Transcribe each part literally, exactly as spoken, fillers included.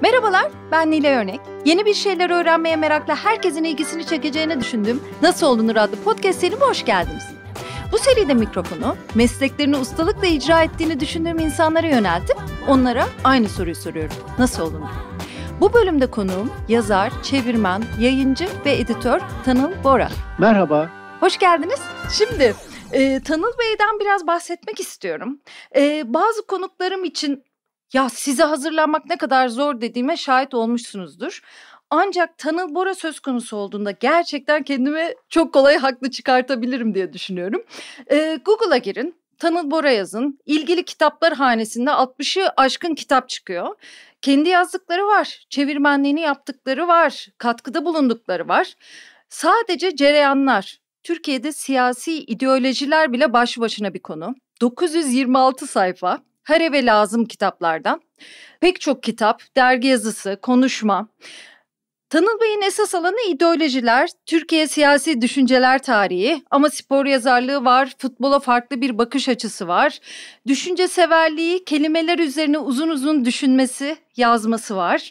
Merhabalar, ben Nilay Örnek. Yeni bir şeyler öğrenmeye merakla herkesin ilgisini çekeceğini düşündüğüm Nasıl Olunur adlı podcast serime hoş geldiniz. Bu seride mikrofonu mesleklerini ustalıkla icra ettiğini düşündüğüm insanlara yöneltip onlara aynı soruyu soruyorum. Nasıl olunur? Bu bölümde konuğum yazar, çevirmen, yayıncı ve editör Tanıl Bora. Merhaba. Hoş geldiniz. Şimdi e, Tanıl Bey'den biraz bahsetmek istiyorum. E, bazı konuklarım için ya size hazırlanmak ne kadar zor dediğime şahit olmuşsunuzdur. Ancak Tanıl Bora söz konusu olduğunda gerçekten kendimi çok kolay haklı çıkartabilirim diye düşünüyorum. Ee, Google'a girin, Tanıl Bora yazın. İlgili kitaplar hanesinde altmışı aşkın kitap çıkıyor. Kendi yazdıkları var, çevirmenliğini yaptıkları var, katkıda bulundukları var. Sadece cereyanlar, Türkiye'de siyasi ideolojiler bile başlı başına bir konu. dokuz yüz yirmi altı sayfa. Her eve lazım kitaplardan. Pek çok kitap, dergi yazısı, konuşma. Tanıl Bey'in esas alanı ideolojiler, Türkiye siyasi düşünceler tarihi ama spor yazarlığı var, futbola farklı bir bakış açısı var. Düşünce severliği, kelimeler üzerine uzun uzun düşünmesi, yazması var.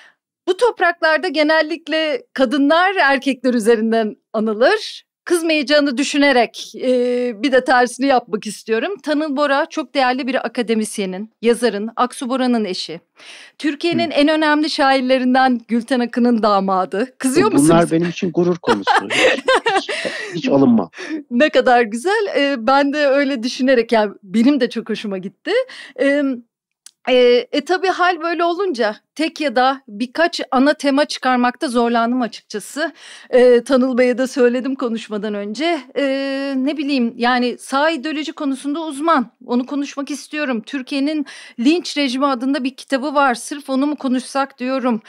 Bu topraklarda genellikle kadınlar erkekler üzerinden anılır. Kızmayacağını düşünerek e, bir de tersini yapmak istiyorum. Tanıl Bora çok değerli bir akademisyenin, yazarın, Aksu Bora'nın eşi. Türkiye'nin Hı. en önemli şairlerinden Gülten Akın'ın damadı. Kızıyor Bunlar musunuz? Bunlar benim için gurur konusu. Hiç, hiç, hiç alınma. Ne kadar güzel. E, ben de öyle düşünerek, yani benim de çok hoşuma gitti. Evet. E, e tabii hal böyle olunca tek ya da birkaç ana tema çıkarmakta zorlandım açıkçası. E, Tanıl Bey'e de söyledim konuşmadan önce. E, ne bileyim yani sağ ideoloji konusunda uzman. Onu konuşmak istiyorum. Türkiye'nin linç rejimi adında bir kitabı var. Sırf onu mu konuşsak diyorum.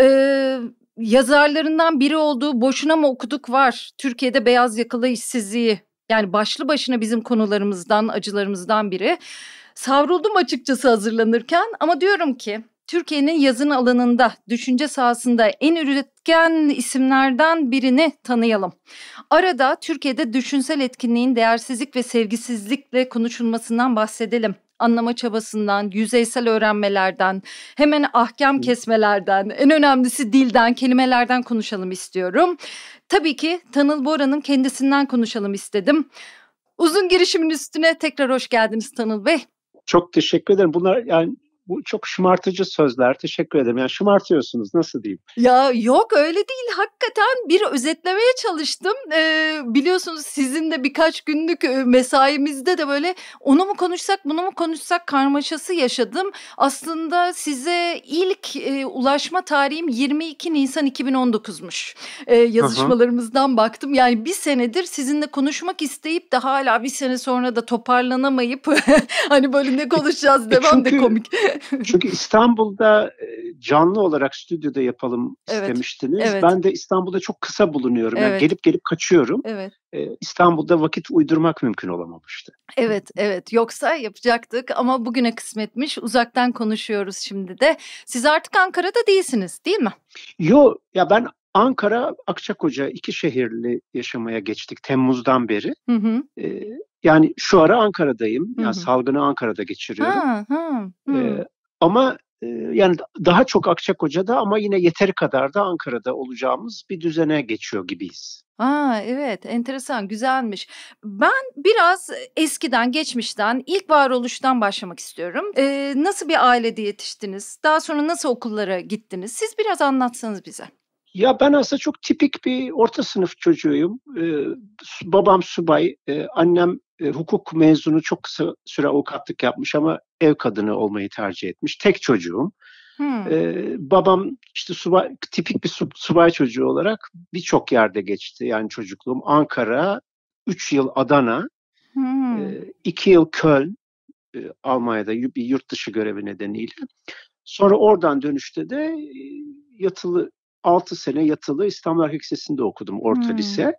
E, yazarlarından biri olduğu Boşuna mı okuduk var. Türkiye'de beyaz yakalı işsizliği. Yani başlı başına bizim konularımızdan, acılarımızdan biri. Savruldum açıkçası hazırlanırken ama diyorum ki Türkiye'nin yazın alanında, düşünce sahasında en üretken isimlerden birini tanıyalım. Arada Türkiye'de düşünsel etkinliğin değersizlik ve sevgisizlikle konuşulmasından bahsedelim. Anlama çabasından, yüzeysel öğrenmelerden, hemen ahkam kesmelerden, en önemlisi dilden, kelimelerden konuşalım istiyorum. Tabii ki Tanıl Bora'nın kendisinden konuşalım istedim. Uzun girişimin üstüne tekrar hoş geldiniz Tanıl Bey. Çok teşekkür ederim. Bunlar yani bu çok şımartıcı sözler. Teşekkür ederim. Yani şımartıyorsunuz. Nasıl diyeyim? Ya yok öyle değil. Hakikaten bir özetlemeye çalıştım. Ee, biliyorsunuz sizin de birkaç günlük mesaimizde de böyle onu mu konuşsak bunu mu konuşsak karmaşası yaşadım. Aslında size ilk e, ulaşma tarihim yirmi iki Nisan iki bin on dokuzmuş. Ee, yazışmalarımızdan baktım. Yani bir senedir sizinle konuşmak isteyip de hala bir sene sonra da toparlanamayıp hani böyle ne konuşacağız demem de komik. Çünkü İstanbul'da canlı olarak stüdyoda yapalım evet, istemiştiniz. Evet. Ben de İstanbul'da çok kısa bulunuyorum. Evet. Yani gelip gelip kaçıyorum. Evet. Ee, İstanbul'da vakit uydurmak mümkün olamamıştı. Evet, evet. Yoksa yapacaktık ama bugüne kısmetmiş. Uzaktan konuşuyoruz şimdi de. Siz artık Ankara'da değilsiniz, değil mi? Yok, ya ben Ankara, Akçakoca iki şehirli yaşamaya geçtik Temmuz'dan beri. Hı hı. Ee, yani şu ara Ankara'dayım. Yani hı hı. Salgını Ankara'da geçiriyorum. Ha, ha, ee, ama e, yani daha çok Akçakoca'da ama yine yeteri kadar da Ankara'da olacağımız bir düzene geçiyor gibiyiz. Aa, evet, enteresan, güzelmiş. Ben biraz eskiden, geçmişten, ilk varoluştan başlamak istiyorum. Ee, nasıl bir ailede yetiştiniz? Daha sonra nasıl okullara gittiniz? Siz biraz anlatsanız bize. Ya ben aslında çok tipik bir orta sınıf çocuğuyum. Ee, babam subay, ee, annem e, hukuk mezunu, çok kısa süre avukatlık yapmış ama ev kadını olmayı tercih etmiş. Tek çocuğum. Hmm. Ee, babam işte subay, tipik bir sub, subay çocuğu olarak birçok yerde geçti. Yani çocukluğum Ankara, üç yıl Adana, hmm. e, iki yıl Köln, e, Almanya'da bir yurt dışı görevi nedeniyle. Sonra oradan dönüşte de e, yatılı altı sene yatılı İstanbul Erkek Lisesi'nde okudum, orta hmm. lise.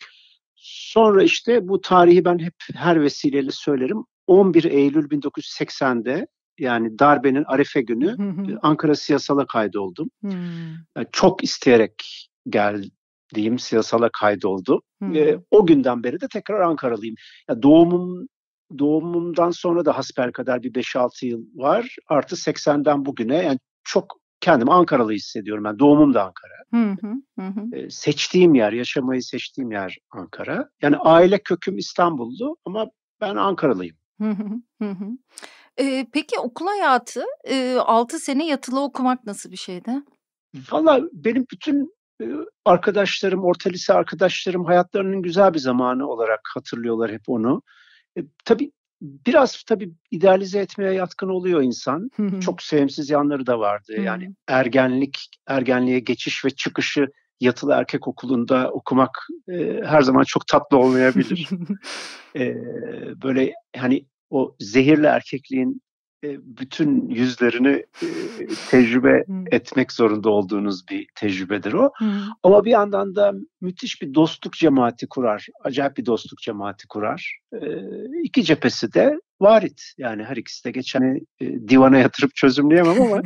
Sonra işte bu tarihi ben hep her vesileyle söylerim. on bir Eylül bin dokuz yüz seksende yani darbenin Arife günü Ankara Siyasal'a kaydoldum. Hmm. Yani çok isteyerek geldiğim siyasala kaydoldum. Hmm. Ve o günden beri de tekrar Ankaralıyım. Yani doğumum doğumumdan sonra da hasbelkader bir beş altı yıl var. Artı seksenden bugüne yani çok kendimi Ankaralı hissediyorum. Ben doğumum da Ankara. Hı hı, hı hı. E, seçtiğim yer, yaşamayı seçtiğim yer Ankara. Yani aile köküm İstanbullu ama ben Ankaralıyım. Hı hı, hı hı. Eee, peki okul hayatı, eee, altı sene yatılı okumak nasıl bir şeydi? Valla benim bütün e, arkadaşlarım, orta lise arkadaşlarım hayatlarının güzel bir zamanı olarak hatırlıyorlar hep onu. E, tabii biraz tabii idealize etmeye yatkın oluyor insan. Hı hı. Çok sevimsiz yanları da vardı. Hı Yani hı. ergenlik, ergenliğe geçiş ve çıkışı yatılı erkek okulunda okumak e, her zaman çok tatlı olmayabilir. E, Böyle hani o zehirli erkekliğin e, bütün yüzlerini e, tecrübe Hı. etmek zorunda olduğunuz bir tecrübedir o. Hı hı. Ama bir yandan da müthiş bir dostluk cemaati kurar. Acayip bir dostluk cemaati kurar. Ee, iki cephesi de varit. Yani her ikisi de geçen e, divana yatırıp çözümleyemem ama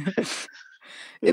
e, E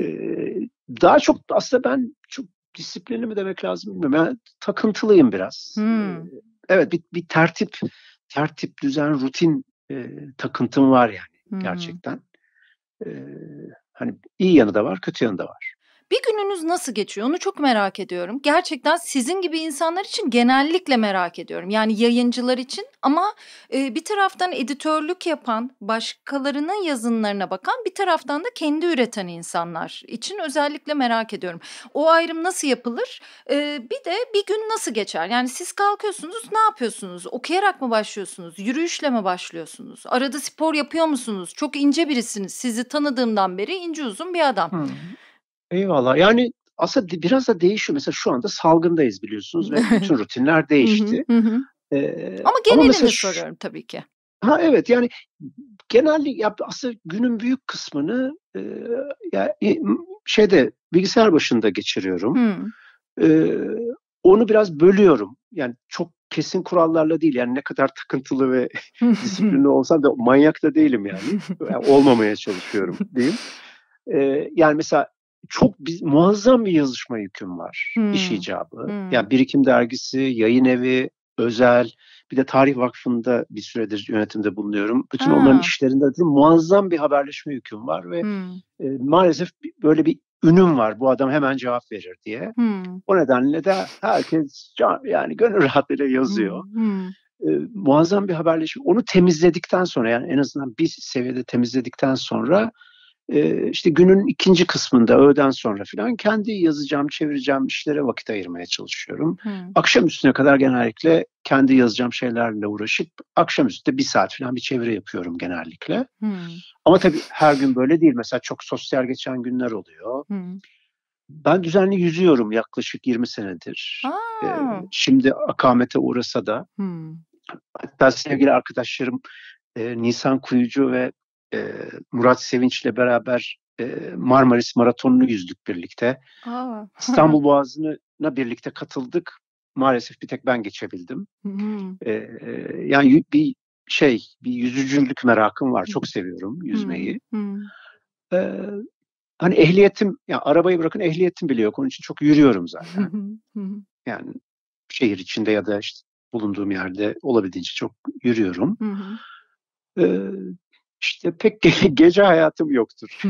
daha çok aslında ben çok disiplinli mi demek lazım bilmiyorum. Ben takıntılıyım biraz. Ee, Hımm. evet bir, bir tertip, tertip, düzen, rutin e, takıntım var yani Hımm. gerçekten. Ee, Hani iyi yanı da var, kötü yanı da var. Bir gününüz nasıl geçiyor? Onu çok merak ediyorum. Gerçekten sizin gibi insanlar için genellikle merak ediyorum. Yani yayıncılar için ama, eee, bir taraftan editörlük yapan, başkalarının yazınlarına bakan, bir taraftan da kendi üreten insanlar için özellikle merak ediyorum. O ayrım nasıl yapılır? Eee, bir de bir gün nasıl geçer? Yani siz kalkıyorsunuz, ne yapıyorsunuz? Okuyarak mı başlıyorsunuz? Yürüyüşle mi başlıyorsunuz? Arada spor yapıyor musunuz? Çok ince birisiniz. Sizi tanıdığımdan beri ince uzun bir adam. Hımm. Eyvallah. Yani aslında di biraz da değişiyor. Mesela şu anda salgındayız biliyorsunuz ve bütün rutinler Hı hı. değişti. Hı hı. Eee, Ama ama mesela genelini ş soruyorum tabii ki. ha, evet, yani genelli ya aslında günün büyük kısmını, eee, ya, i ımm, şeyde bilgisayar başında geçiriyorum. Hımm. Eee, Onu biraz bölüyorum. Yani çok kesin kurallarla değil, yani ne kadar takıntılı ve disiplinli olsam da manyak da değilim yani. Ya, olmamaya çalışıyorum diyeyim. Eee, yani mesela çok biz muazzam bir yazışma yüküm var, iş Hımm. icabı. Hımm. Yani Birikim Dergisi, Yayınevi, Özel, bir de Tarih Vakfı'nda bir süredir yönetimde bulunuyorum. Bütün onların Ha. işlerinde ötürü muazzam bir haberleşme yüküm var ve, Hımm. eee, maalesef bi böyle bir ünüm var, bu adam hemen cevap verir diye. Hımm. O nedenle de herkes can yani gönül rahatlığıyla yazıyor. Hımm. Hımm. Eee, muazzam bir haberleşme. Onu temizledikten sonra, yani en azından bir seviyede temizledikten sonra, eee, işte günün ikinci kısmında öğleden sonra filan kendi yazacağım, çevireceğim işlere vakit ayırmaya çalışıyorum. Hımm. Akşamüstüne kadar genellikle kendi yazacağım şeylerle uğraşıp akşamüstü de bir saat filan bir çeviri yapıyorum genellikle. Hımm. Ama tabii her gün böyle değil. Mesela çok sosyal geçen günler oluyor. Hımm. Ben düzenli yüzüyorum yaklaşık yirmi senedir. Eee, A! şimdi akamete uğrasa da Hımm. hatta sevgili arkadaşlarım Eee, Nisan Kuyucu ve eee, Murat Sevinç'le beraber eee, Marmaris Maratonu'nu yüzdük birlikte. A! İstanbul Boğazı'na birlikte katıldık. Maalesef bir tek ben geçebildim. Hımm. Eee, yani yü bir şey, bir yüzücülük merakım var. Çok seviyorum Hımm. yüzmeyi. Hımm. Eee, Hani ehliyetim, ya arabayı bırakın ehliyetim bile yok. Onun için çok yürüyorum Hı zaten. hı. Hı hı. Yani şehir içinde ya da işte bulunduğum yerde olabildiğince çok yürüyorum. Hı hı. Eee, işte pek ge gece hayatım yoktur.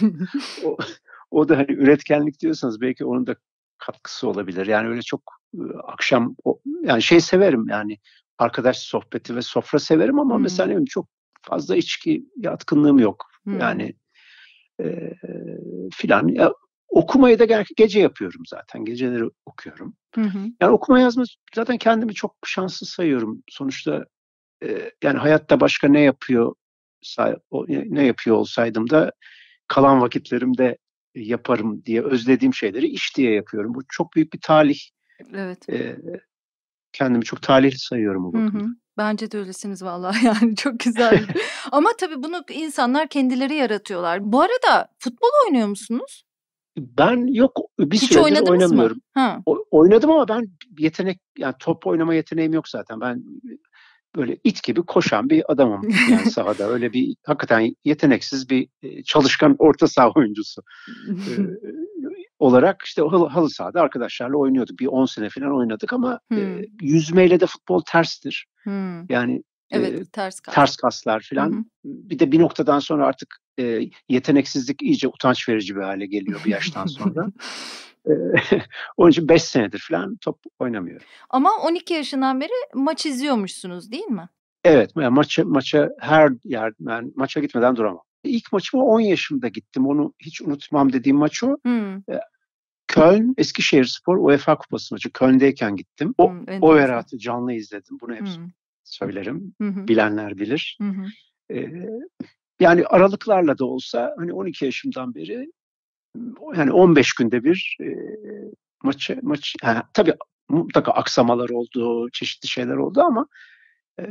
O o da hani üretkenlik diyorsanız belki onun da katkısı olabilir. Yani öyle çok, ııı, akşam o yani şey severim yani arkadaş sohbeti ve sofra severim ama mesela ne Hımm. bileyim çok fazla içki yatkınlığım yok. Hımm. Yani, eee, filan. Ya, okumayı da genellikle gece yapıyorum zaten. Geceleri okuyorum. Hı hı. Yani okuma yazma zaten kendimi çok şanslı sayıyorum. Sonuçta Eee, yani hayatta başka ne yapıyor say o ne yapıyor olsaydım da kalan vakitlerimde yaparım diye özlediğim şeyleri iş diye yapıyorum. Bu çok büyük bir talih. Evet. Eee, Kendimi çok talihli sayıyorum o Hı hı. bakımdan. Bence de öylesiniz vallahi yani çok güzel. Ama tabii bunu insanlar kendileri yaratıyorlar. Bu arada futbol oynuyor musunuz? Ben yok, bir Hiç süredir oynadınız mı? oynamıyorum. Ha. O oynadım ama ben yetenek yani top oynama yeteneğim yok zaten. Ben böyle it gibi koşan bir adamım yani sahada. Öyle bir hakikaten yeteneksiz bir, eee, çalışkan orta saha oyuncusu. Eee, olarak işte o halı halı sahada arkadaşlarla oynuyorduk. Bir on sene falan oynadık ama, eee, Hımm. yüzmeyle de futbol terstir. Hımm. Yani, Evet, eee, ters kas. ters kaslar Hı filan. hı. Bir de bir noktadan sonra artık e, yeteneksizlik iyice utanç verici bir hale geliyor bir yaştan sonra. E, Onun için beş senedir falan top oynamıyorum. Ama on iki yaşından beri maç izliyormuşsunuz değil mi? Evet, yani maça, maça her yer, ben maça gitmeden duramam. İlk maçıma on yaşımda gittim. Onu hiç unutmam dediğim maç o. Hmm. E, Köln, Eskişehirspor UEFA Kupası maçı. Köln'deyken gittim. O, Hmm, o enteresan. Berat'ı canlı izledim. Bunu hep Hmm. söylerim. Hı hı. Bilenler bilir. Hı hı. Ee, Yani aralıklarla da olsa hani on iki yaşımdan beri yani on beş günde bir e, maçı maç ha, tabii mutlaka aksamalar oldu, çeşitli şeyler oldu ama e,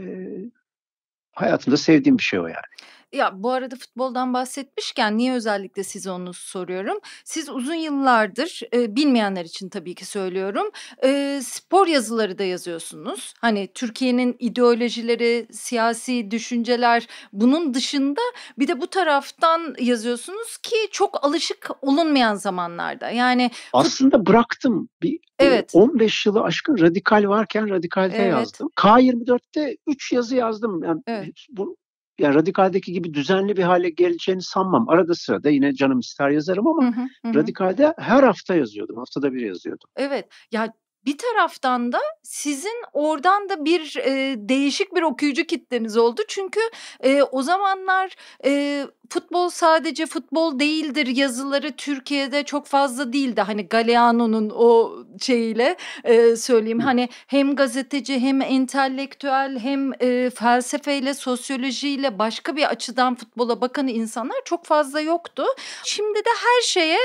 hayatımda sevdiğim bir şey o yani. Ya bu arada futboldan bahsetmişken niye özellikle size onu soruyorum? Siz uzun yıllardır e, bilmeyenler için tabii ki söylüyorum. E, spor yazıları da yazıyorsunuz. Hani Türkiye'nin ideolojileri, siyasi düşünceler bunun dışında bir de bu taraftan yazıyorsunuz ki çok alışık olunmayan zamanlarda. Yani fut- Aslında bıraktım. Bir e, evet, on beş yılı aşkın Radikal varken Radikal'de evet, yazdım. K yirmi dörtte üç yazı yazdım. Yani evet. bu yani Radikal'deki gibi düzenli bir hale geleceğini sanmam. Arada sırada yine canım ister yazarım Hı ama hı, hı hı. Radikal'de her hafta yazıyordum. Haftada bir yazıyordum. Evet, ya bir taraftan da sizin oradan da bir e, değişik bir okuyucu kitleniz oldu. Çünkü e, o zamanlar e, futbol sadece futbol değildir yazıları Türkiye'de çok fazla değildi. Hani Galeano'nun o şeyiyle e, söyleyeyim. Hı. Hani hem gazeteci hem entelektüel hem e, felsefeyle sosyolojiyle başka bir açıdan futbola bakan insanlar çok fazla yoktu. Şimdi de her şeye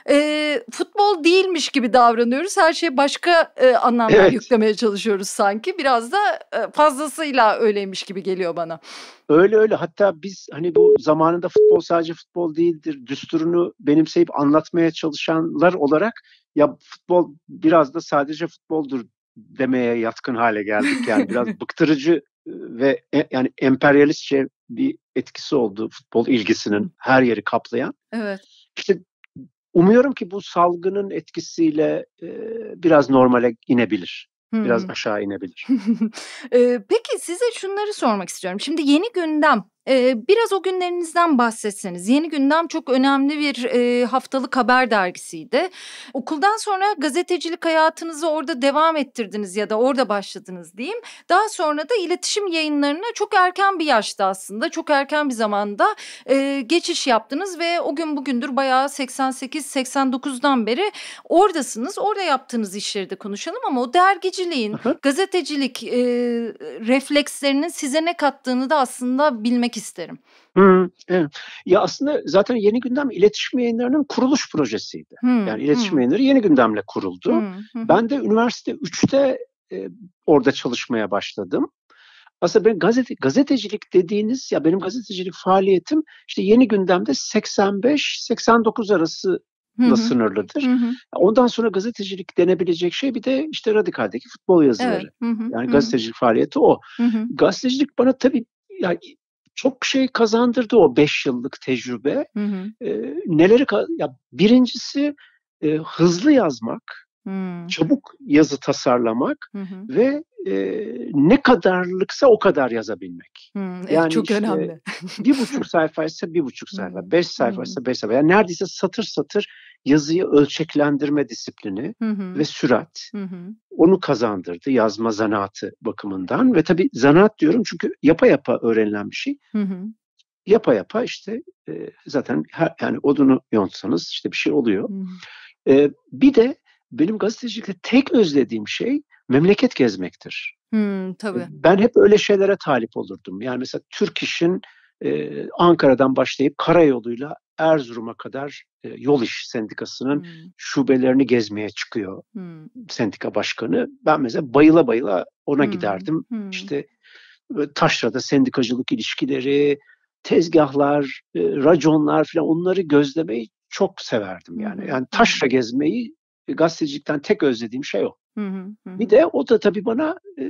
e, futbol değilmiş gibi davranıyoruz. Her şeye başka e, anlamlar Evet, yüklemeye çalışıyoruz sanki. Biraz da e, fazlasıyla öyleymiş gibi geliyor bana. öyle öyle. Hatta biz hani bu zamanında futbol sadece futbol değildir düsturunu benimseyip anlatmaya çalışanlar olarak ya futbol biraz da sadece futboldur demeye yatkın hale geldik. Yani biraz bıktırıcı e, ve e, yani emperyalistçe bir etkisi oldu futbol ilgisinin her yeri kaplayan. Evet. İşte umuyorum ki bu salgının etkisiyle e, biraz normale inebilir. Biraz Hmm. aşağı inebilir. Eee, peki size şunları sormak istiyorum. Şimdi Yeni Gündem, eee, biraz o günlerinizden bahsetseniz. Yeni Gündem çok önemli bir eee, haftalık haber dergisiydi. Okuldan sonra gazetecilik hayatınızı orada devam ettirdiniz ya da orada başladınız diyeyim. Daha sonra da iletişim yayınlarına çok erken bir yaşta aslında, çok erken bir zamanda eee, geçiş yaptınız ve o gün bugündür bayağı seksen sekiz seksen dokuzdan beri oradasınız. Orada yaptığınız işleri de konuşalım ama o dergiciliğin, gazetecilik e, reflekslerinin size ne kattığını da aslında bilmek isterim. Hı, evet. Ya aslında zaten Yeni Gündem İletişim Yayınları'nın kuruluş projesiydi. Hı, Yani İletişim hı, Yayınları Yeni Gündem'le kuruldu. hı, hı hı. Ben de üniversite üçte e, orada çalışmaya başladım. Aslında ben gazete, gazetecilik dediğiniz ya benim gazetecilik faaliyetim işte Yeni Gündem'de seksen beş seksen dokuz arasıyla Hı hı. sınırlıdır. Hı hı. Ondan sonra gazetecilik denebilecek şey bir de işte Radikal'deki futbol Evet. yazıları. Hı hı. Yani Hı hı. gazetecilik faaliyeti o. Hı hı. Gazetecilik bana tabii yani çok şey kazandırdı o beş yıllık tecrübe. Hı hı. Ee, neleri ka- ya birincisi e, hızlı yazmak, Hı çabuk yazı tasarlamak hı. ve e, ne kadarlıksa o kadar yazabilmek. Hı. Evet, Yani çok işte önemli. bir buçuk sayfaysa bir buçuk Hı sayfa, beş hı. sayfaysa beş sayfa. Yani neredeyse satır satır yazıyı ölçeklendirme disiplini Hı ve hı. sürat Hı hı. onu kazandırdı yazma zanaatı bakımından. Ve tabii zanaat diyorum çünkü yapa yapa öğrenilen bir şey. Hı hı. Yapa yapa işte e, zaten her, yani odunu yontsanız işte bir şey oluyor. Hı hı. E, bir de benim gazetecilikte tek özlediğim şey memleket gezmektir. Hı, E, tabii. Ben hep öyle şeylere talip olurdum. Yani mesela Türk İş'in e, Ankara'dan başlayıp karayoluyla Erzurum'a kadar e, Yol İş Sendikası'nın Hı şubelerini gezmeye çıkıyor hı. sendika başkanı. Ben mesela bayıla bayıla ona Hı giderdim. hı. İşte e, taşrada sendikacılık ilişkileri, tezgahlar, e, raconlar falan onları gözlemeyi çok severdim Hı yani. hı. Yani Hı hı. taşra gezmeyi e, gazetecilikten tek özlediğim şey o. Hı hı. Hı Bir hı. de o da tabii bana e,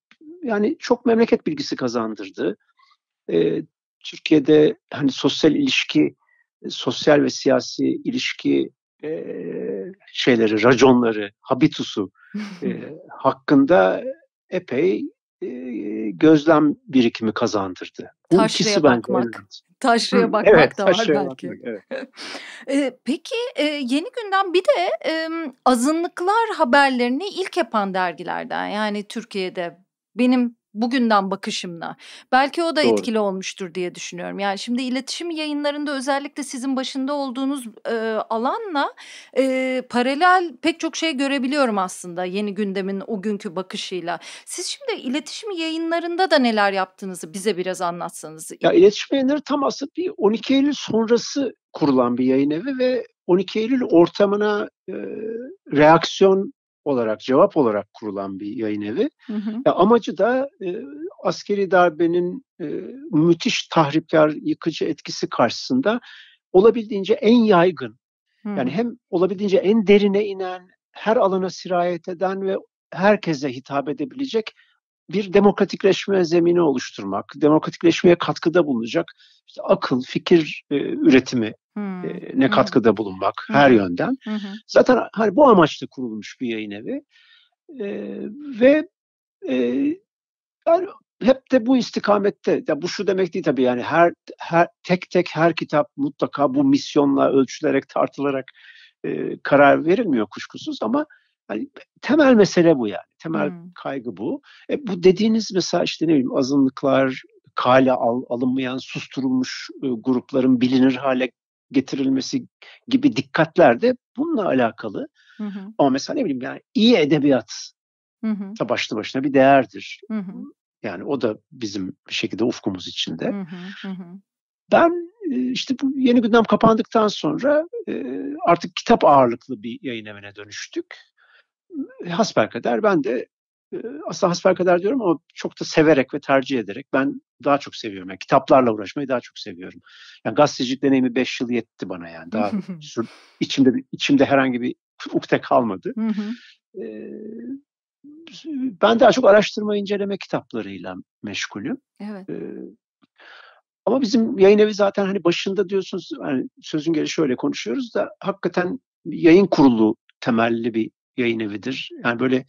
yani çok memleket bilgisi kazandırdı. E, Türkiye'de hani sosyal ilişki, e, sosyal ve siyasi ilişki e, şeyleri, raconları, habitusu e, hakkında epey e, gözlem birikimi kazandırdı. Bu ikisi Taşraya bence en bakmak. önemlisi. Taşraya Hımm, evet, bakmak da var taşraya belki. bakmak, evet. Eee, peki, eee, Yeni Gündem bir de, emm, azınlıklar haberlerini ilk yapan dergilerden. Yani Türkiye'de benim bugünden bakışımla. Belki o da Doğru. etkili olmuştur diye düşünüyorum. Yani şimdi iletişim yayınlarında özellikle sizin başında olduğunuz, eee, alanla, eee, paralel pek çok şey görebiliyorum aslında Yeni Gündem'in o günkü bakışıyla. Siz şimdi iletişim yayınlarında da neler yaptığınızı bize biraz anlatsanız. Ya, İletişim Yayınları tam aslında bir on iki Eylül sonrası kurulan bir yayın evi ve on iki Eylül ortamına, eee, reaksiyon olarak, cevap olarak kurulan bir yayın evi. Hı hı. Ya, amacı da, eee, askeri darbenin, eee, müthiş tahripkâr, yıkıcı etkisi karşısında olabildiğince en yaygın, Hı yani hı. hem olabildiğince en derine inen, her alana sirayet eden ve herkese hitap edebilecek bir demokratikleşme zemini oluşturmak, demokratikleşmeye katkıda bulunacak işte akıl, fikir, eee, üretimi Hımm. eee, ne Hı hı. katkıda bulunmak Hı her hı. yönden. Hı hı. Zaten hani bu amaçla kurulmuş bir yayın evi. Eee, ve, eee, yani hep de bu istikamette. Ya bu şu demek değil tabii yani her her tek tek her kitap mutlaka bu misyonla ölçülerek, tartılarak, eee, karar verilmiyor kuşkusuz ama hani temel mesele bu yani. Temel Hımm. kaygı bu. E, bu dediğiniz mesela işte ne bileyim azınlıklar, kale al alınmayan, susturulmuş, ııı, grupların bilinir hale getirilmesi gibi dikkatler de bununla alakalı. Hı hı. Ama mesela ne bileyim yani iyi edebiyat Hı hı. da başlı başına bir değerdir. Hı hı. Yani o da bizim bir şekilde ufkumuz içinde. Hı hı. Hı hı. Ben, eee, işte bu Yeni Gündem kapandıktan sonra, eee, artık kitap ağırlıklı bir yayın evine dönüştük. Hasbelkader ben de, eee, aslında hasbelkader diyorum ama çok da severek ve tercih ederek ben daha çok seviyorum. Yani kitaplarla uğraşmayı daha çok seviyorum. Yani gazetecilik deneyimi beş yıl yetti bana yani. Daha sür içimde içimde herhangi bir ukde kalmadı. Hı hı. Eee, ben daha çok araştırma, inceleme kitaplarıyla meşgulüm. Evet. Eee, ama bizim yayın evi zaten hani başında diyorsunuz, hani sözün gelişi öyle konuşuyoruz da hakikaten yayın kurulu temelli bir yayın evidir. Yani böyle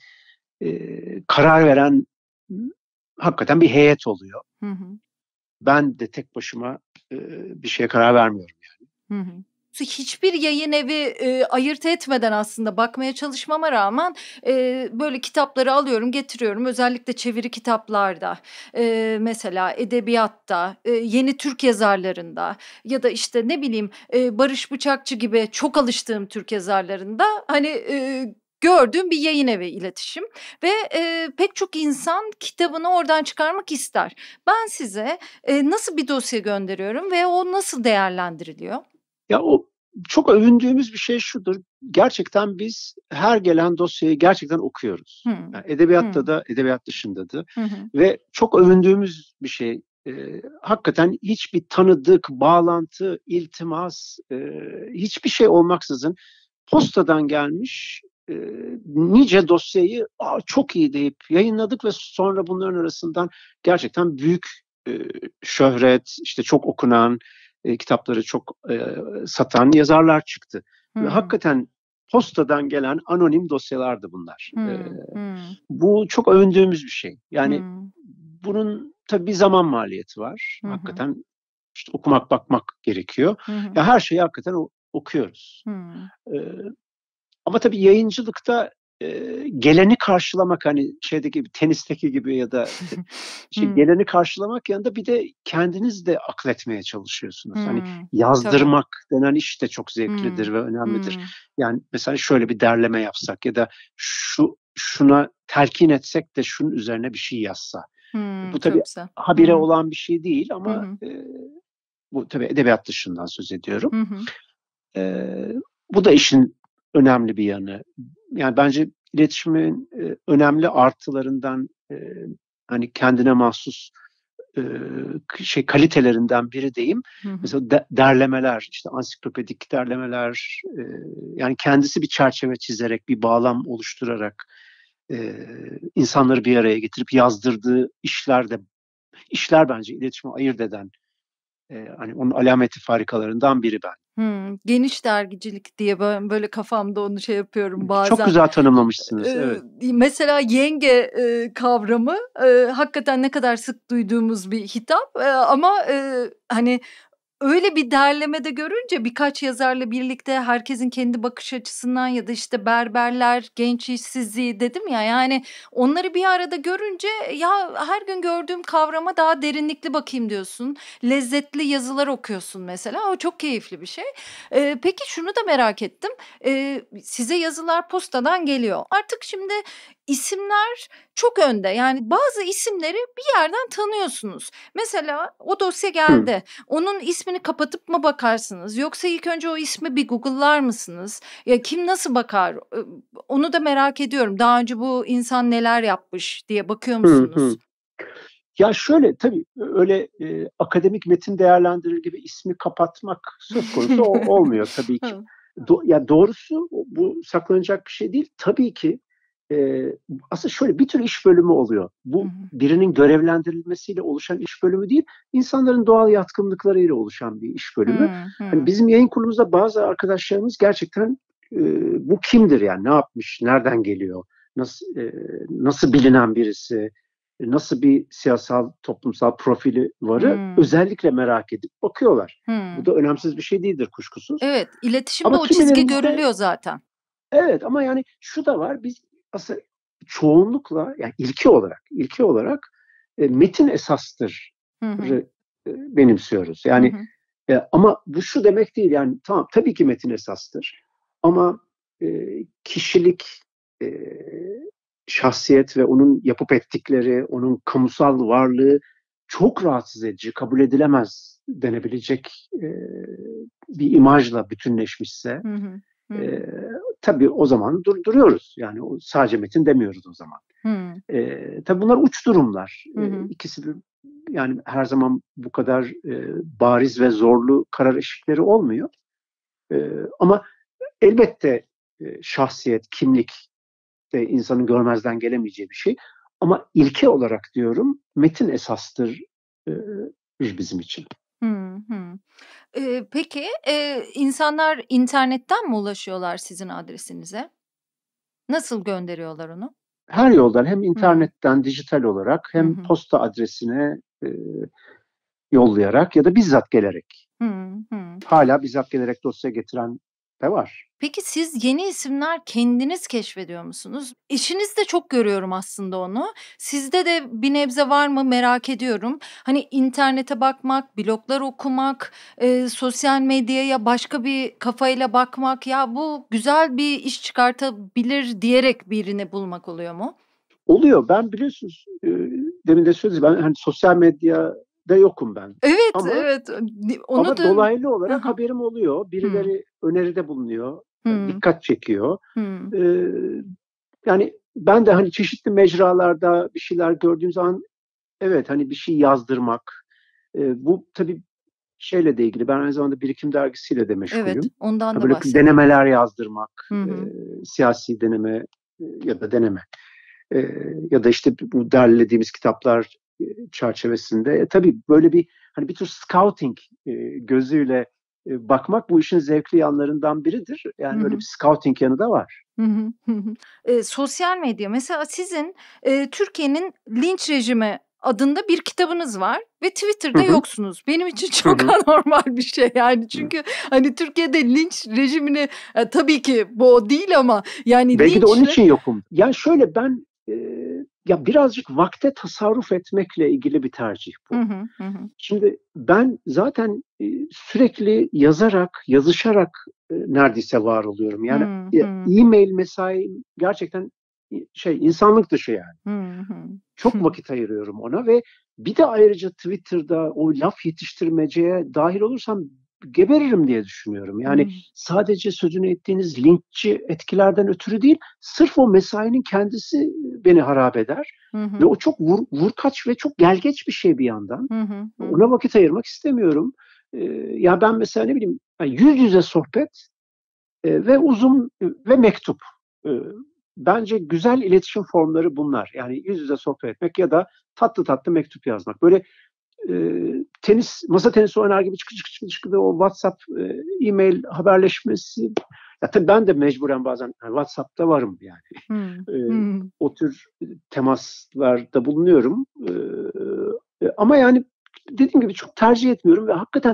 eee, karar veren hakikaten bir heyet oluyor. Hı hı. Ben de tek başıma eee, bir şeye karar vermiyorum yani. Hı hı. Hiçbir yayın evi, eee, ayırt etmeden aslında bakmaya çalışmama rağmen, eee, böyle kitapları alıyorum, getiriyorum. Özellikle çeviri kitaplarda, eee, mesela edebiyatta, eee, yeni Türk yazarlarında ya da, işte, ne bileyim, eee, Barış Bıçakçı gibi çok alıştığım Türk yazarlarında, hani, eee, gördüğüm bir yayın evi iletişim ve, eee, pek çok insan kitabını oradan çıkarmak ister. Ben size, eee, nasıl bir dosya gönderiyorum ve o nasıl değerlendiriliyor? Ya o çok övündüğümüz bir şey şudur. Gerçekten biz her gelen dosyayı gerçekten okuyoruz. Hımm. Yani edebiyatta Hımm. da, edebiyat dışında da Hı hı. ve çok övündüğümüz bir şey. Eee, hakikaten hiçbir tanıdık, bağlantı, iltimas, eee, hiçbir şey olmaksızın postadan gelmiş, eee, nice dosyayı, "A, çok iyi!" deyip yayınladık ve sonra bunların arasından gerçekten büyük, eee, şöhret, işte çok okunan, eee, kitapları çok, eee, satan yazarlar çıktı. Ve Hımm. hakikaten postadan gelen anonim dosyalardı bunlar. Eee, Hımm. Hımm. bu çok övündüğümüz bir şey. Yani Hımm. bunun tabii bir zaman maliyeti var. Hı hı. Hakikaten işte okumak, bakmak gerekiyor. Hı hı. Ya her şeyi hakikaten o okuyoruz. Hımm. Eee, ama tabii yayıncılıkta, eee, geleni karşılamak, hani, şeydeki gibi, tenisteki gibi ya da şey, Hımm. geleni karşılamak yanında bir de kendiniz de akletmeye çalışıyorsunuz. Hani, Hımm. Tabii. yazdırmak denen iş de çok zevklidir Hımm. ve önemlidir. Hımm. Yani, mesela şöyle bir derleme yapsak ya da şu şuna telkin etsek de şunun üzerine bir şey yazsa. Hımm. Bu tabii Çok güzel. habire Hımm. olan bir şey değil Hı ama, hı. eee, bu tabii edebiyat dışından söz ediyorum. Hı hı. Eee, bu da işin önemli bir yanı. Yani bence iletişimin, eee, önemli artılarından, eee, hani, kendine mahsus, eee, k şey kalitelerinden biri diyeyim. Hı hı. Mesela de derlemeler, işte ansiklopedik derlemeler, eee, yani kendisi bir çerçeve çizerek, bir bağlam oluşturarak, eee, insanları bir araya getirip yazdırdığı işler de işler bence iletişimi ayırt eden, eee, hani, onun alameti farikalarından biri ben. Hımm. Geniş dergicilik diye bö böyle kafamda onu şey yapıyorum Çok bazen. güzel tanımlamışsınız, Eee, evet. mesela yenge, eee, kavramı, eee, hakikaten ne kadar sık duyduğumuz bir hitap, eee, ama, eee, hani öyle bir derlemede görünce birkaç yazarla birlikte herkesin kendi bakış açısından ya da işte berberler, genç işsizliği dedim ya yani onları bir arada görünce ya her gün gördüğüm kavrama daha derinlikli bakayım diyorsun. Lezzetli yazılar okuyorsun mesela. O çok keyifli bir şey. Ee, peki şunu da merak ettim. Ee, size yazılar postadan geliyor. Artık şimdi isimler çok önde. Yani bazı isimleri bir yerden tanıyorsunuz. Mesela o dosya Hı. geldi. Onun ismini kapatıp mı bakarsınız? Yoksa ilk önce o ismi bir Google'lar mısınız? Ya kim nasıl bakar? Ee, Onu da merak ediyorum. Daha önce bu insan neler yapmış diye bakıyor Hı musunuz? hı. Ya şöyle tabii öyle e, akademik metin değerlendirir gibi ismi kapatmak söz konusu o- olmuyor tabii ki. Hı. Do- ya doğrusu bu saklanacak bir şey değil. Tabii ki e, aslında şöyle bir tür iş bölümü oluyor. Hı Bu hı. birinin görevlendirilmesiyle oluşan iş bölümü değil, insanların doğal yatkınlıklarıyla oluşan bir iş bölümü. Hı Hani hı. bizim yayın kurulumuzda bazı arkadaşlarımız gerçekten e, bu kimdir yani ne yapmış, nereden geliyor, nasıl e, nasıl bilinen birisi, nasıl bir siyasal, toplumsal profili varı Hı. özellikle merak edip bakıyorlar. Hı. Bu da önemsiz bir şey değildir kuşkusuz. Evet, iletişimde Ama o çizgi kimilerimiz de görülüyor zaten. evet ama yani şu da var biz aslında çoğunlukla yani ilki olarak ilki olarak e, metin esastır Hı hı. e, benimsiyoruz. Hı Yani hı. e, ama bu şu demek değil yani tamam tabii ki metin esastır ama e, kişilik, e, şahsiyet ve onun yapıp ettikleri, onun kamusal varlığı çok rahatsız edici, kabul edilemez denebilecek e, bir imajla bütünleşmişse Hı hı. Hı hı. e, tabii o zaman durduruyoruz. Yani o sadece metin demiyoruz o zaman. Hı E, tabii bunlar uç durumlar. hı. E, Hı. ikisi de yani her zaman bu kadar e, bariz ve zorlu karar eşikleri olmuyor. E, ama elbette e, şahsiyet, kimlik de insanın görmezden gelemeyeceği bir şey. Ama ilke olarak diyorum metin esastır e, bizim için. Hı hı. Eee, peki, eee, insanlar internetten mi ulaşıyorlar sizin adresinize? Nasıl gönderiyorlar onu? Her yoldan hem Hıı. internetten dijital olarak Hı hem hı. posta adresine e, yollayarak ya da bizzat gelerek. Hı hı. Hala bizzat gelerek dosya getiren de var. Peki siz yeni isimler kendiniz keşfediyor musunuz? Eşinizde çok görüyorum aslında onu. Sizde de bir nebze var mı merak ediyorum. Hani internete bakmak, bloglar okumak, eee, sosyal medyaya başka bir kafayla bakmak, ya bu güzel bir iş çıkartabilir diyerek birini bulmak oluyor mu? Oluyor. Ben biliyorsunuz e, demin de söyledim ben hani sosyal medyada yokum ben. Evet, Ama evet. Ni onu ama da dolaylı Hı olarak hı. haberim oluyor. Hıı. Birileri öneride bulunuyor. Hı. Dikkat çekiyor. Hı. Ee, yani ben de hani çeşitli mecralarda bir şeyler gördüğüm zaman evet hani bir şey yazdırmak. E, bu tabii şeyle de ilgili. Ben aynı zamanda Birikim Dergisi'yle de Evet, meşgulüm. ondan Ha, da böyle bahsedebiliriz. denemeler yazdırmak, Hı e, hı. siyasi deneme e, ya da deneme e, ya da işte bu derlediğimiz kitaplar e, çerçevesinde e, tabii böyle bir hani bir tür scouting e, gözüyle e, bakmak bu işin zevkli yanlarından biridir. Hı Yani öyle hı. bir scouting yanı da var. Hı hı. Hı hı. Eee, sosyal medya mesela sizin, eee, Türkiye'nin Linç Rejimi adında bir kitabınız var ve Hı Twitter'da hı, yoksunuz. Benim için hı çok hı, anormal bir şey yani hı. çünkü hani Türkiye'de linç rejimini, eee, tabii ki bu o değil ama yani Belki de onun linçle için yokum. Yani şöyle ben e, ya birazcık vakte tasarruf etmekle ilgili bir tercih Hı bu. hı. Hı hı. Şimdi ben zaten e, sürekli yazarak, yazışarak e, neredeyse var oluyorum. Yani Hı e, hı. e-mail mesai gerçekten e, şey insanlık dışı yani. Hı hı. Çok vakit ayırıyorum ona ve bir de ayrıca Twitter'da o laf yetiştirmeceye dahil olursam geberirim diye düşünüyorum. Yani Hı. sadece sözünü ettiğiniz linkçi etkilerden ötürü değil, sırf o mesainin kendisi beni harap eder. Hı Ve hı. o çok vur, vurkaç ve çok gelgeç bir şey bir yandan. Hı hı. Hı Ona hı. vakit ayırmak istemiyorum. Ee, ya ben mesela ne bileyim yani yüz yüze sohbet e, ve uzun e, ve mektup. E, bence güzel iletişim formları bunlar. Yani yüz yüze sohbet etmek ya da tatlı tatlı mektup yazmak. Böyle e, tenis, masa tenisi oynar gibi çıkı çıkı çıkı çıkı da o WhatsApp, e, e-mail haberleşmesi. Ya tabii ben de mecburen bazen yani WhatsApp'ta varım yani. Hı. E, Hı. o tür temaslarda bulunuyorum. E, e, ama yani dediğim gibi çok tercih etmiyorum ve hakikaten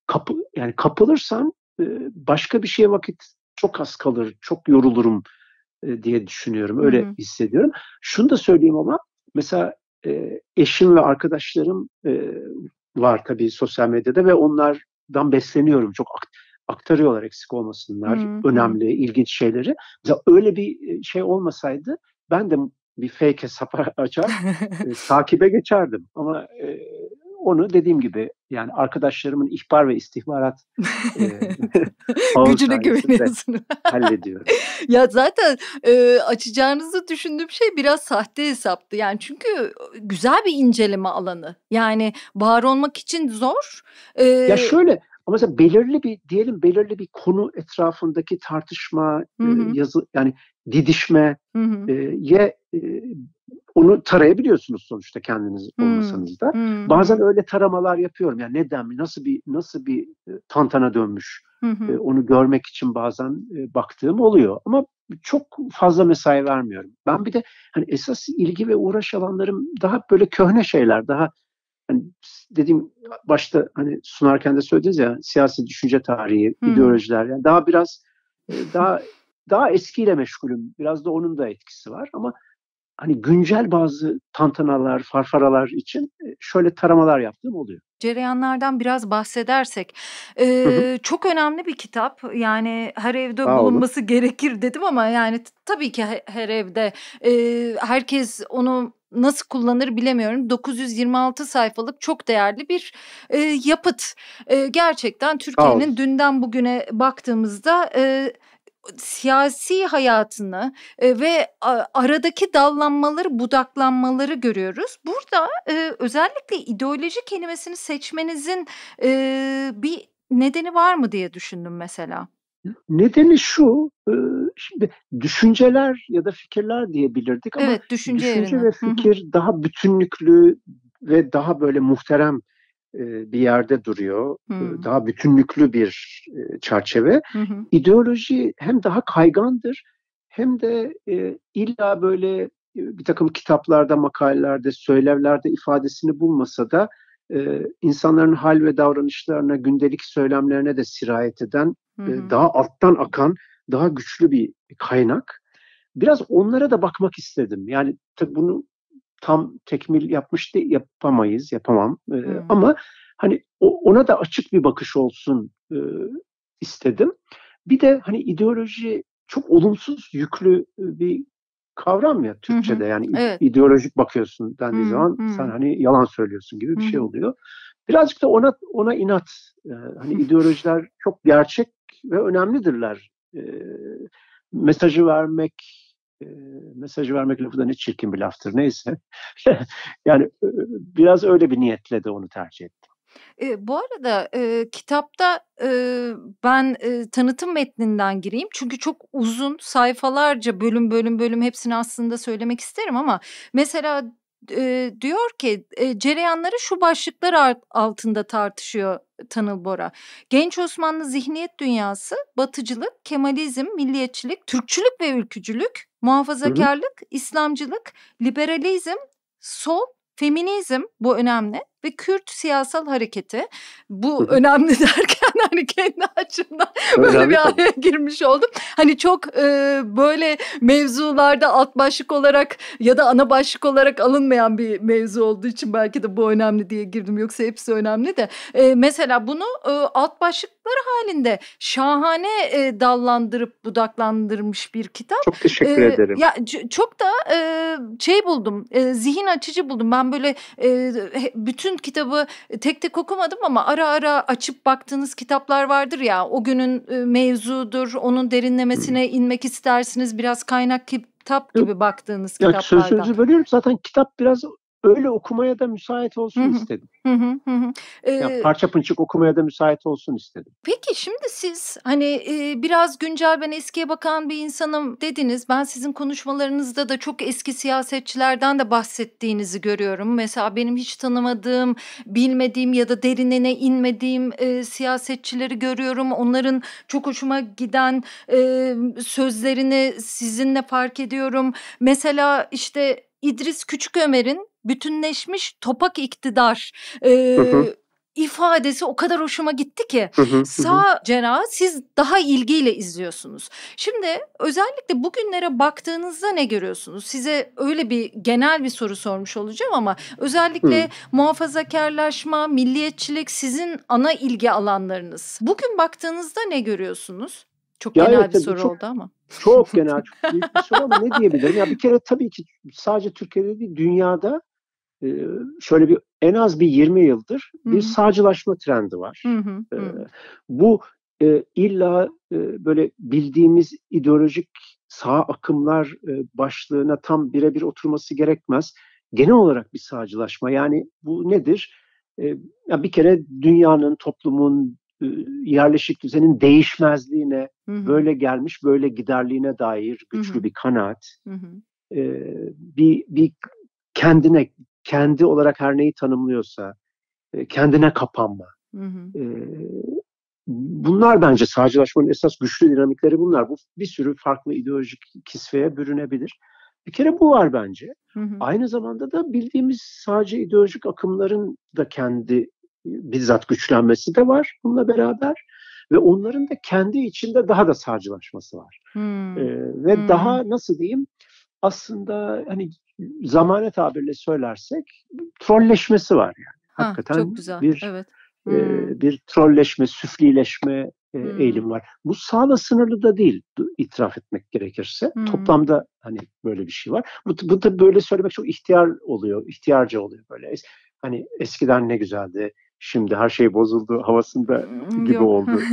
kapı yani kapılırsan e, başka bir şeye vakit çok az kalır, çok yorulurum e, diye düşünüyorum. Hı Öyle hı. hissediyorum. Şunu da söyleyeyim ama mesela e, eşim ve arkadaşlarım e, var tabii sosyal medyada ve onlardan besleniyorum. Çok ak- aktarıyorlar eksik olmasınlar Hı hı. önemli, ilginç şeyleri. Mesela öyle bir şey olmasaydı ben de bir fake hesap açar, e, takibe geçerdim. Ama e, onu dediğim gibi yani arkadaşlarımın ihbar ve istihbarat e, ağı Gücüne sayesinde güveniyorsun. hallediyorum. Ya, zaten, eee, açacağınızı düşündüğüm şey biraz sahte hesaptı. Yani, çünkü, güzel bir inceleme alanı. Yani, var olmak için zor. Ya Eee şöyle ama mesela belirli bir diyelim belirli bir konu etrafındaki tartışma, Hı eee, hı. yazı yani didişme Hı hı. eee, ye eee, onu tarayabiliyorsunuz sonuçta kendiniz Hımm. olmasanız da. Hı Bazen hı. öyle taramalar yapıyorum. Yani neden mi? Nasıl bir nasıl bir eee, tantana dönmüş? Hı Eee, hı. onu görmek için bazen eee, baktığım oluyor. Ama çok fazla mesai vermiyorum. Ben bir de hani esas ilgi ve uğraş alanlarım daha böyle köhne şeyler, daha hani dediğim başta hani sunarken de söylediniz ya siyasi düşünce tarihi, Hı hı. ideolojiler yani daha biraz e, daha daha eskiyle meşgulüm. Biraz da onun da etkisi var ama hani güncel bazı tantanalar, farfaralar için e, şöyle taramalar yaptığım oluyor. Cereyanlardan biraz bahsedersek, Hı hı. eee, çok önemli bir kitap. Yani, her evde Sağ olun. bulunması gerekir dedim ama, yani, t tabii ki he her evde, eee, herkes onu nasıl kullanır bilemiyorum. dokuz yüz yirmi altı sayfalık çok değerli bir, eee, yapıt. Eee, gerçekten Sağ olun. Türkiye'nin dünden bugüne baktığımızda, eee, siyasi hayatını, eee, ve a aradaki dallanmaları, budaklanmaları görüyoruz. Burada, eee, özellikle ideoloji kelimesini seçmenizin, eee, bir nedeni var mı diye düşündüm mesela. Nedeni şu, ııı, şimdi düşünceler ya da fikirler diyebilirdik ama Evet, düşünce düşünce yerine. ve Hı hı. fikir daha bütünlüklü ve daha böyle muhterem eee, bir yerde duruyor. Iıı, Hımm. daha bütünlüklü bir, eee, çerçeve. Hı hı. İdeoloji hem daha kaygandır hem de, eee, illa böyle, eee, birtakım kitaplarda, makalelerde, söylevlerde ifadesini bulmasa da, eee, insanların hâl ve davranışlarına, gündelik söylemlerine de sirayet eden, Hı eee, hı. daha alttan akan, daha güçlü bir kaynak. Biraz onlara da bakmak istedim. Yani tabii bunu tam tekmil yapmış de yapamayız, yapamam. Eee, Hımm. ama hani o ona da açık bir bakış olsun, ııı, istedim. Bir de hani ideoloji çok olumsuz yüklü, ııı, bir kavram ya Hı hı. Türkçe'de. Yani ide Evet. ideolojik bakıyorsun dendiği Hı zaman sen hı. hani yalan söylüyorsun gibi Hı bir şey hı. oluyor. Birazcık da ona ona inat. Eee, hani ideolojiler çok gerçek ve önemlidirler. Eee, mesajı vermek, eee, mesajı vermek lafı da ne çirkin bir laftır. Neyse. Yani, eee, biraz öyle bir niyetle de onu tercih ettim. Eee, bu arada, eee, kitapta, eee, ben, eee, tanıtım metninden gireyim çünkü çok uzun, sayfalarca bölüm, bölüm, bölüm hepsini aslında söylemek isterim ama mesela, eee, diyor ki, eee, cereyanları şu başlıklar art altında tartışıyor Tanıl Bora. Genç Osmanlı zihniyet dünyası, Batıcılık, Kemalizm, milliyetçilik, Türkçülük ve ülkücülük, Hı hı. muhafazakârlık, İslamcılık, liberalizm, sol, feminizm, bu önemli ve Kürt siyasal hareketi. Hı Bu hı. önemli derken, hani, kendi açımdan böyle Önemli bir tabii. araya girmiş oldum. Hani, çok, eee, böyle mevzularda alt başlık olarak ya da ana başlık olarak alınmayan bir mevzu olduğu için belki de bu önemli diye girdim. Yoksa hepsi önemli de. Eee, mesela bunu, ııı, alt başlıkları hâlinde şahane, eee, dallandırıp budaklandırmış bir kitap. Çok teşekkür Eee, ederim. ya, ç çok da, eee, şey buldum, eee, zihin açıcı buldum. Ben böyle, eee, he bütün kitabı tek tek okumadım ama ara ara açıp baktığınız kitaplar vardır ya, o günün, ııı, mevzudur, onun Hımm. derinlemesine inmek istersiniz, biraz kaynak kitap Yok, gibi baktığınız ya kitaplardan. sözünüzü bölüyorum. Zaten kitap biraz öyle okumaya da müsait Hı olsun hı. istedim. Hı hı. Hı hı. Ya Eee parça pinçik okumaya da müsait olsun istedim. Peki, şimdi siz, hani, eee, biraz güncel, ben eskiye bakan bir insanım dediniz. Ben sizin konuşmalarınızda da çok eski siyasetçilerden de bahsettiğinizi görüyorum. Mesela benim hiç tanımadığım, bilmediğim ya da derinine inmediğim, eee, siyasetçileri görüyorum. Onların çok hoşuma giden, emm, sözlerini sizinle fark ediyorum. Mesela, işte, İdris Küçükömer'in "Bütünleşmiş topak iktidar." Hı hı. Eee ifadesi o kadar hoşuma gitti ki. Hı hı, hı. Sağ cenahı siz daha ilgiyle izliyorsunuz. Şimdi özellikle bugünlere baktığınızda ne görüyorsunuz? Size öyle bir genel bir soru sormuş olacağım ama özellikle Hı. muhafazakarlaşma, milliyetçilik sizin ana ilgi alanlarınız. Bugün baktığınızda ne görüyorsunuz? Çok Ya genel evet, bir tabii soru çok oldu ama. çok genel, çok büyük bir soru ama ne diyebilirim? Ya bir kere tabii ki sadece Türkiye'de değil, dünyada e, şöyle bir en az bir yirmi yıldır Hı bir hı. sağcılaşma trendi var. Hı hı, E, hı. bu e, illa e, böyle bildiğimiz ideolojik sağ akımlar e, başlığına tam birebir oturması gerekmez. Genel olarak bir sağcılaşma. Yani bu nedir? E, ya bir kere dünyanın, toplumun, e, yerleşik düzenin değişmezliğine, Hı hı. böyle gelmiş, böyle giderliğine dair Hı güçlü hı. bir kanaat. Hı hı. E, bir, bir kendine, kendi olarak her neyi tanımlıyorsa, e, kendine kapanma. Hı hı. E, bunlar bence sağcılaşmanın esas güçlü dinamikleri bunlar. Bu bir sürü farklı ideolojik kisveye bürünebilir. Bir kere bu var bence. Hı hı. Aynı zamanda da bildiğimiz sadece ideolojik akımların da kendi bizzat güçlenmesi de var bununla beraber. Ve onların da kendi içinde daha da sağcılaşması var. Hmm. Ee, ve Hmm. daha nasıl diyeyim, aslında hani zamane tabirle söylersek trolleşmesi var yani. Ha, Hakikaten çok güzel. bir Evet. e, Hmm. bir trolleşme, süflileşme e, Hmm. eğilim var. Bu sağla sınırlı da değil, itiraf etmek gerekirse. Hmm. Toplamda hani böyle bir şey var. Bu, bu da böyle söylemek çok ihtiyar oluyor, ihtiyarca oluyor böyle. Es, hani eskiden ne güzeldi, şimdi her şey bozuldu havasında Hmm, gibi Yok. oldu.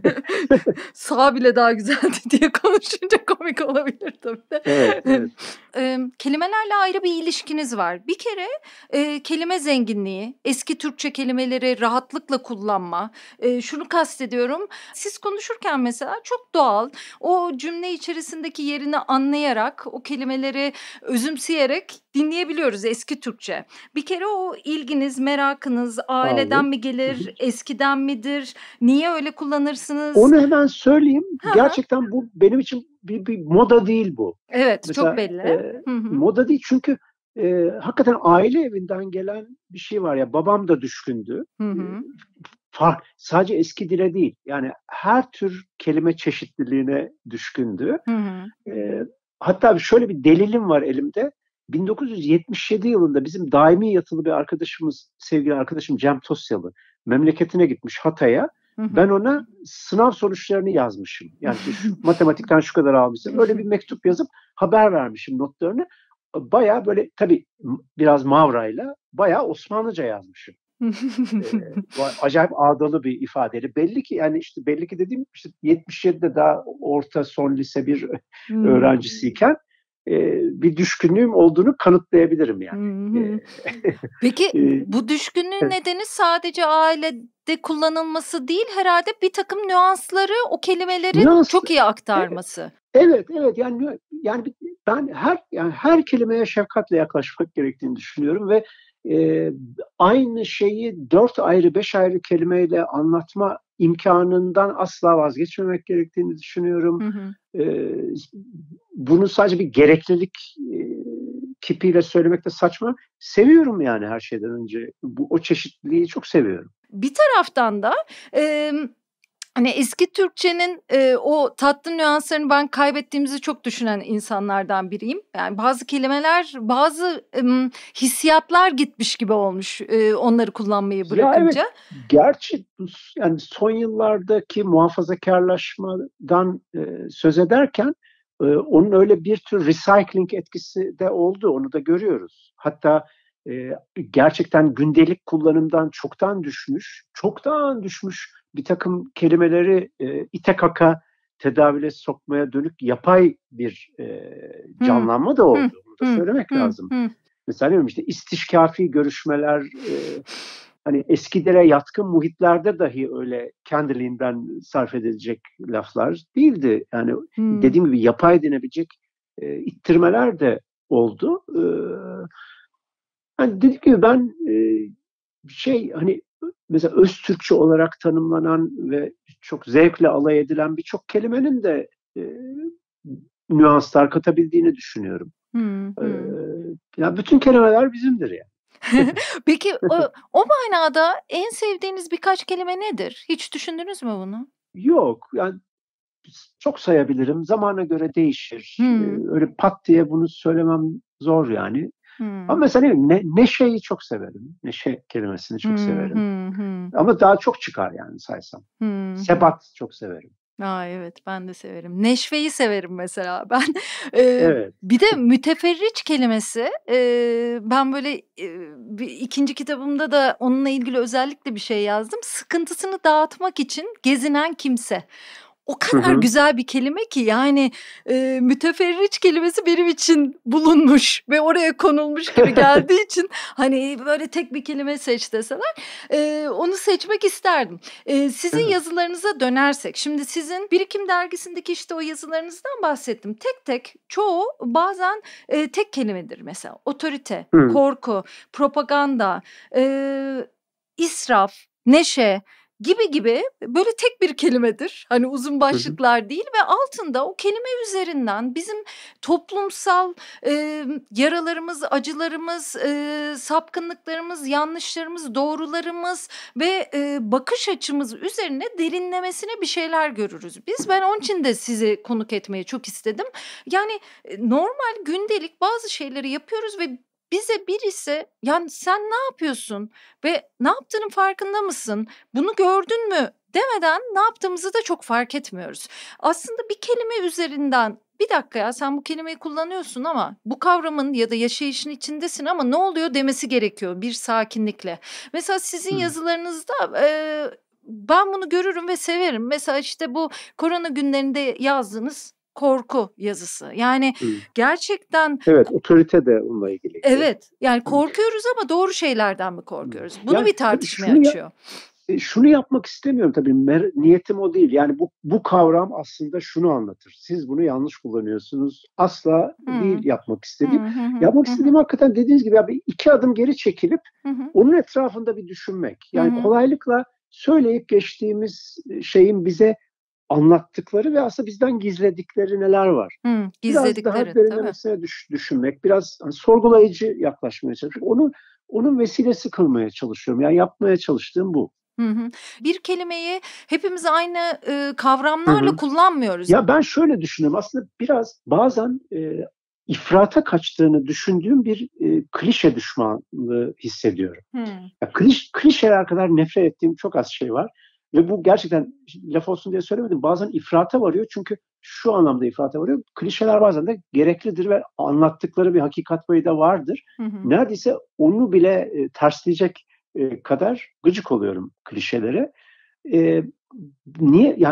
Sağ bile daha güzeldi diye konuşunca komik olabilir tabii de. Evet, evet. E, kelimelerle ayrı bir ilişkiniz var. Bir kere e, kelime zenginliği, eski Türkçe kelimeleri rahatlıkla kullanma. E, şunu kastediyorum. Siz konuşurken mesela çok doğal, o cümle içerisindeki yerini anlayarak, o kelimeleri özümseyerek dinleyebiliyoruz eski Türkçe. Bir kere o ilginiz, merakınız Sağ aileden olun. mi gelir, eskiden midir? Niye öyle kullanırsınız? Onu hemen söyleyeyim. Hı hı. Gerçekten bu benim için bir, bir moda değil bu. Evet, çok Mesela belli. e, Hı hı. moda değil çünkü e, hakikaten aile evinden gelen bir şey var ya. Babam da düşkündü. Hı E, hı. fark, sadece eski dile değil. Yani her tür kelime çeşitliliğine düşkündü. Hı hı. E, hatta şöyle bir delilim var elimde. bin dokuz yüz yetmiş yedi yılında bizim daimi yatılı bir arkadaşımız, sevgili arkadaşım Cem Tosyalı, memleketine gitmiş Hatay'a. Hı hı. Ben ona sınav sonuçlarını yazmışım. Yani işte şu, matematikten şu kadar almışım. Öyle bir mektup yazıp haber vermişim notlarını. Bayağı böyle tabii biraz Mavra'yla bayağı Osmanlıca yazmışım. Ee, bu acayip ağdalı bir ifadeli. Belli ki yani işte belli ki dediğim işte yetmiş yedide daha orta son lise bir Hmm. öğrencisiyken e, bir düşkünlüğüm olduğunu kanıtlayabilirim yani. Hı hı. E, Peki e, bu düşkünlüğün evet. nedeni sadece ailede kullanılması değil, herhalde bir takım nüansları o kelimelerin Nüans, çok iyi e, aktarması. evet evet yani yani ben her yani her kelimeye şefkatle yaklaşmak gerektiğini düşünüyorum ve e, aynı şeyi dört ayrı beş ayrı kelimeyle anlatma imkanından asla vazgeçmemek gerektiğini düşünüyorum. Hı hı. E, bunu sadece bir gereklilik e, kipiyle söylemek de saçma. Seviyorum yani her şeyden önce. Bu, o çeşitliliği çok seviyorum. Bir taraftan da e, hani eski Türkçenin e, o tatlı nüanslarını ben kaybettiğimizi çok düşünen insanlardan biriyim. Yani bazı kelimeler, bazı e, hissiyatlar gitmiş gibi olmuş e, onları kullanmayı Ya evet, bırakınca. gerçi yani son yıllardaki muhafazakarlaşmadan e, söz ederken e, onun öyle bir tür recycling etkisi de oldu. Onu da görüyoruz. Hatta e, gerçekten gündelik kullanımdan çoktan düşmüş, çoktan düşmüş bir takım kelimeleri e, ite kaka tedavüle sokmaya dönük yapay bir e, Hı, canlanma da hı, oldu. Bunu da hı, söylemek hı, lazım. hı. Mesela diyorum işte istişkafi görüşmeler, e, hani eskilere yatkın muhitlerde dahi öyle kendiliğinden sarf edilecek laflar değildi. Yani Hmm. dediğim gibi yapay denebilecek e, ittirmeler de oldu. E, hani dediğim gibi ben e, şey hani mesela öz Türkçe olarak tanımlanan ve çok zevkle alay edilen birçok kelimenin de e, nüanslar katabildiğini düşünüyorum. Hmm, E, hmm. ya bütün kelimeler bizimdir yani. Peki o, o manada en sevdiğiniz birkaç kelime nedir? Hiç düşündünüz mü bunu? Yok, yani çok sayabilirim. Zamana göre değişir. Hmm, Ee, öyle pat diye bunu söylemem zor yani. Ama hmm, mesela ne, bileyim, ne, neşeyi çok severim. Neşe kelimesini çok hmm, severim. hmm, hmm, Ama daha çok çıkar yani saysam. hmm, hmm. Sebat çok severim. Aa, evet ben de severim. Neşveyi severim mesela ben. Eee, Evet. bir de müteferriç kelimesi eee, ben böyle eee, bir ikinci kitabımda da onunla ilgili özellikle bir şey yazdım. Sıkıntısını dağıtmak için gezinen kimse. O Hı kadar hı. güzel bir kelime ki yani eee, müteferriç kelimesi benim için bulunmuş ve oraya konulmuş gibi geldiği için hani böyle tek bir kelime seç deseler eee, onu seçmek isterdim. Eee, sizin Evet. yazılarınıza dönersek, şimdi sizin Birikim Dergisi'ndeki işte o yazılarınızdan bahsettim. Tek tek çoğu bazen eee, tek kelimedir mesela. Otorite, Hı. korku, propaganda, eee, israf, neşe gibi gibi böyle tek bir kelimedir. Hani uzun Hı hı. başlıklar değil ve altında o kelime üzerinden bizim toplumsal eee, yaralarımız, acılarımız, eee, sapkınlıklarımız, yanlışlarımız, doğrularımız ve eee, bakış açımız üzerine derinlemesine bir şeyler görürüz biz. Ben onun için de sizi konuk etmeyi çok istedim. Yani e, normal gündelik bazı şeyleri yapıyoruz ve bize birisi yani sen ne yapıyorsun ve ne yaptığının farkında mısın? Bunu gördün mü demeden ne yaptığımızı da çok fark etmiyoruz. Aslında bir kelime üzerinden bir dakika ya sen bu kelimeyi kullanıyorsun ama bu kavramın ya da yaşayışın içindesin ama ne oluyor demesi gerekiyor bir sakinlikle. Mesela sizin Hı. yazılarınızda eee, ben bunu görürüm ve severim. Mesela işte bu korona günlerinde yazdığınız korku yazısı. Yani Hı. gerçekten Evet, otorite de onunla ilgiliydi. evet yani Hı. korkuyoruz ama doğru şeylerden mi Hı. korkuyoruz? Bunu Yani bir tabii tartışmaya şunu ya, açıyor. e, şunu yapmak istemiyorum tabii. Mer- niyetim o değil. Yani bu bu kavram aslında şunu anlatır. Siz bunu yanlış kullanıyorsunuz. Asla Hı. değil yapmak Hı istediğim. hı hı Yapmak hı hı istediğim hakikaten dediğiniz gibi ya bir iki adım geri çekilip hı hı onun etrafında bir düşünmek. hı Yani hı. kolaylıkla söyleyip geçtiğimiz şeyin bize anlattıkları ve aslında bizden gizledikleri neler var? Hı, Biraz daha gizledikleri tabii. derinlemesine düş, düşünmek, biraz hani sorgulayıcı yaklaşmaya çalışmak. Onu onun vesilesi kılmaya çalışıyorum. Yani yapmaya çalıştığım bu. Hı hı. Bir kelimeyi hepimiz aynı e, Hı kavramlarla hı. kullanmıyoruz. Ya ben şöyle düşünüyorum. Aslında biraz bazen e, ifrata kaçtığını düşündüğüm bir e, klişe düşmanlığı hissediyorum. Hı. Ya kliş, klişeler kadar nefret ettiğim çok az şey var. Ve bu gerçekten laf olsun diye söylemedim. Bazen ifrata varıyor. Çünkü şu anlamda ifrata varıyor. Klişeler bazen de gereklidir ve anlattıkları bir hakikat payı da vardır. Hı hı. Neredeyse onu bile e, tersleyecek e, kadar gıcık oluyorum klişelere. E, niye? Ya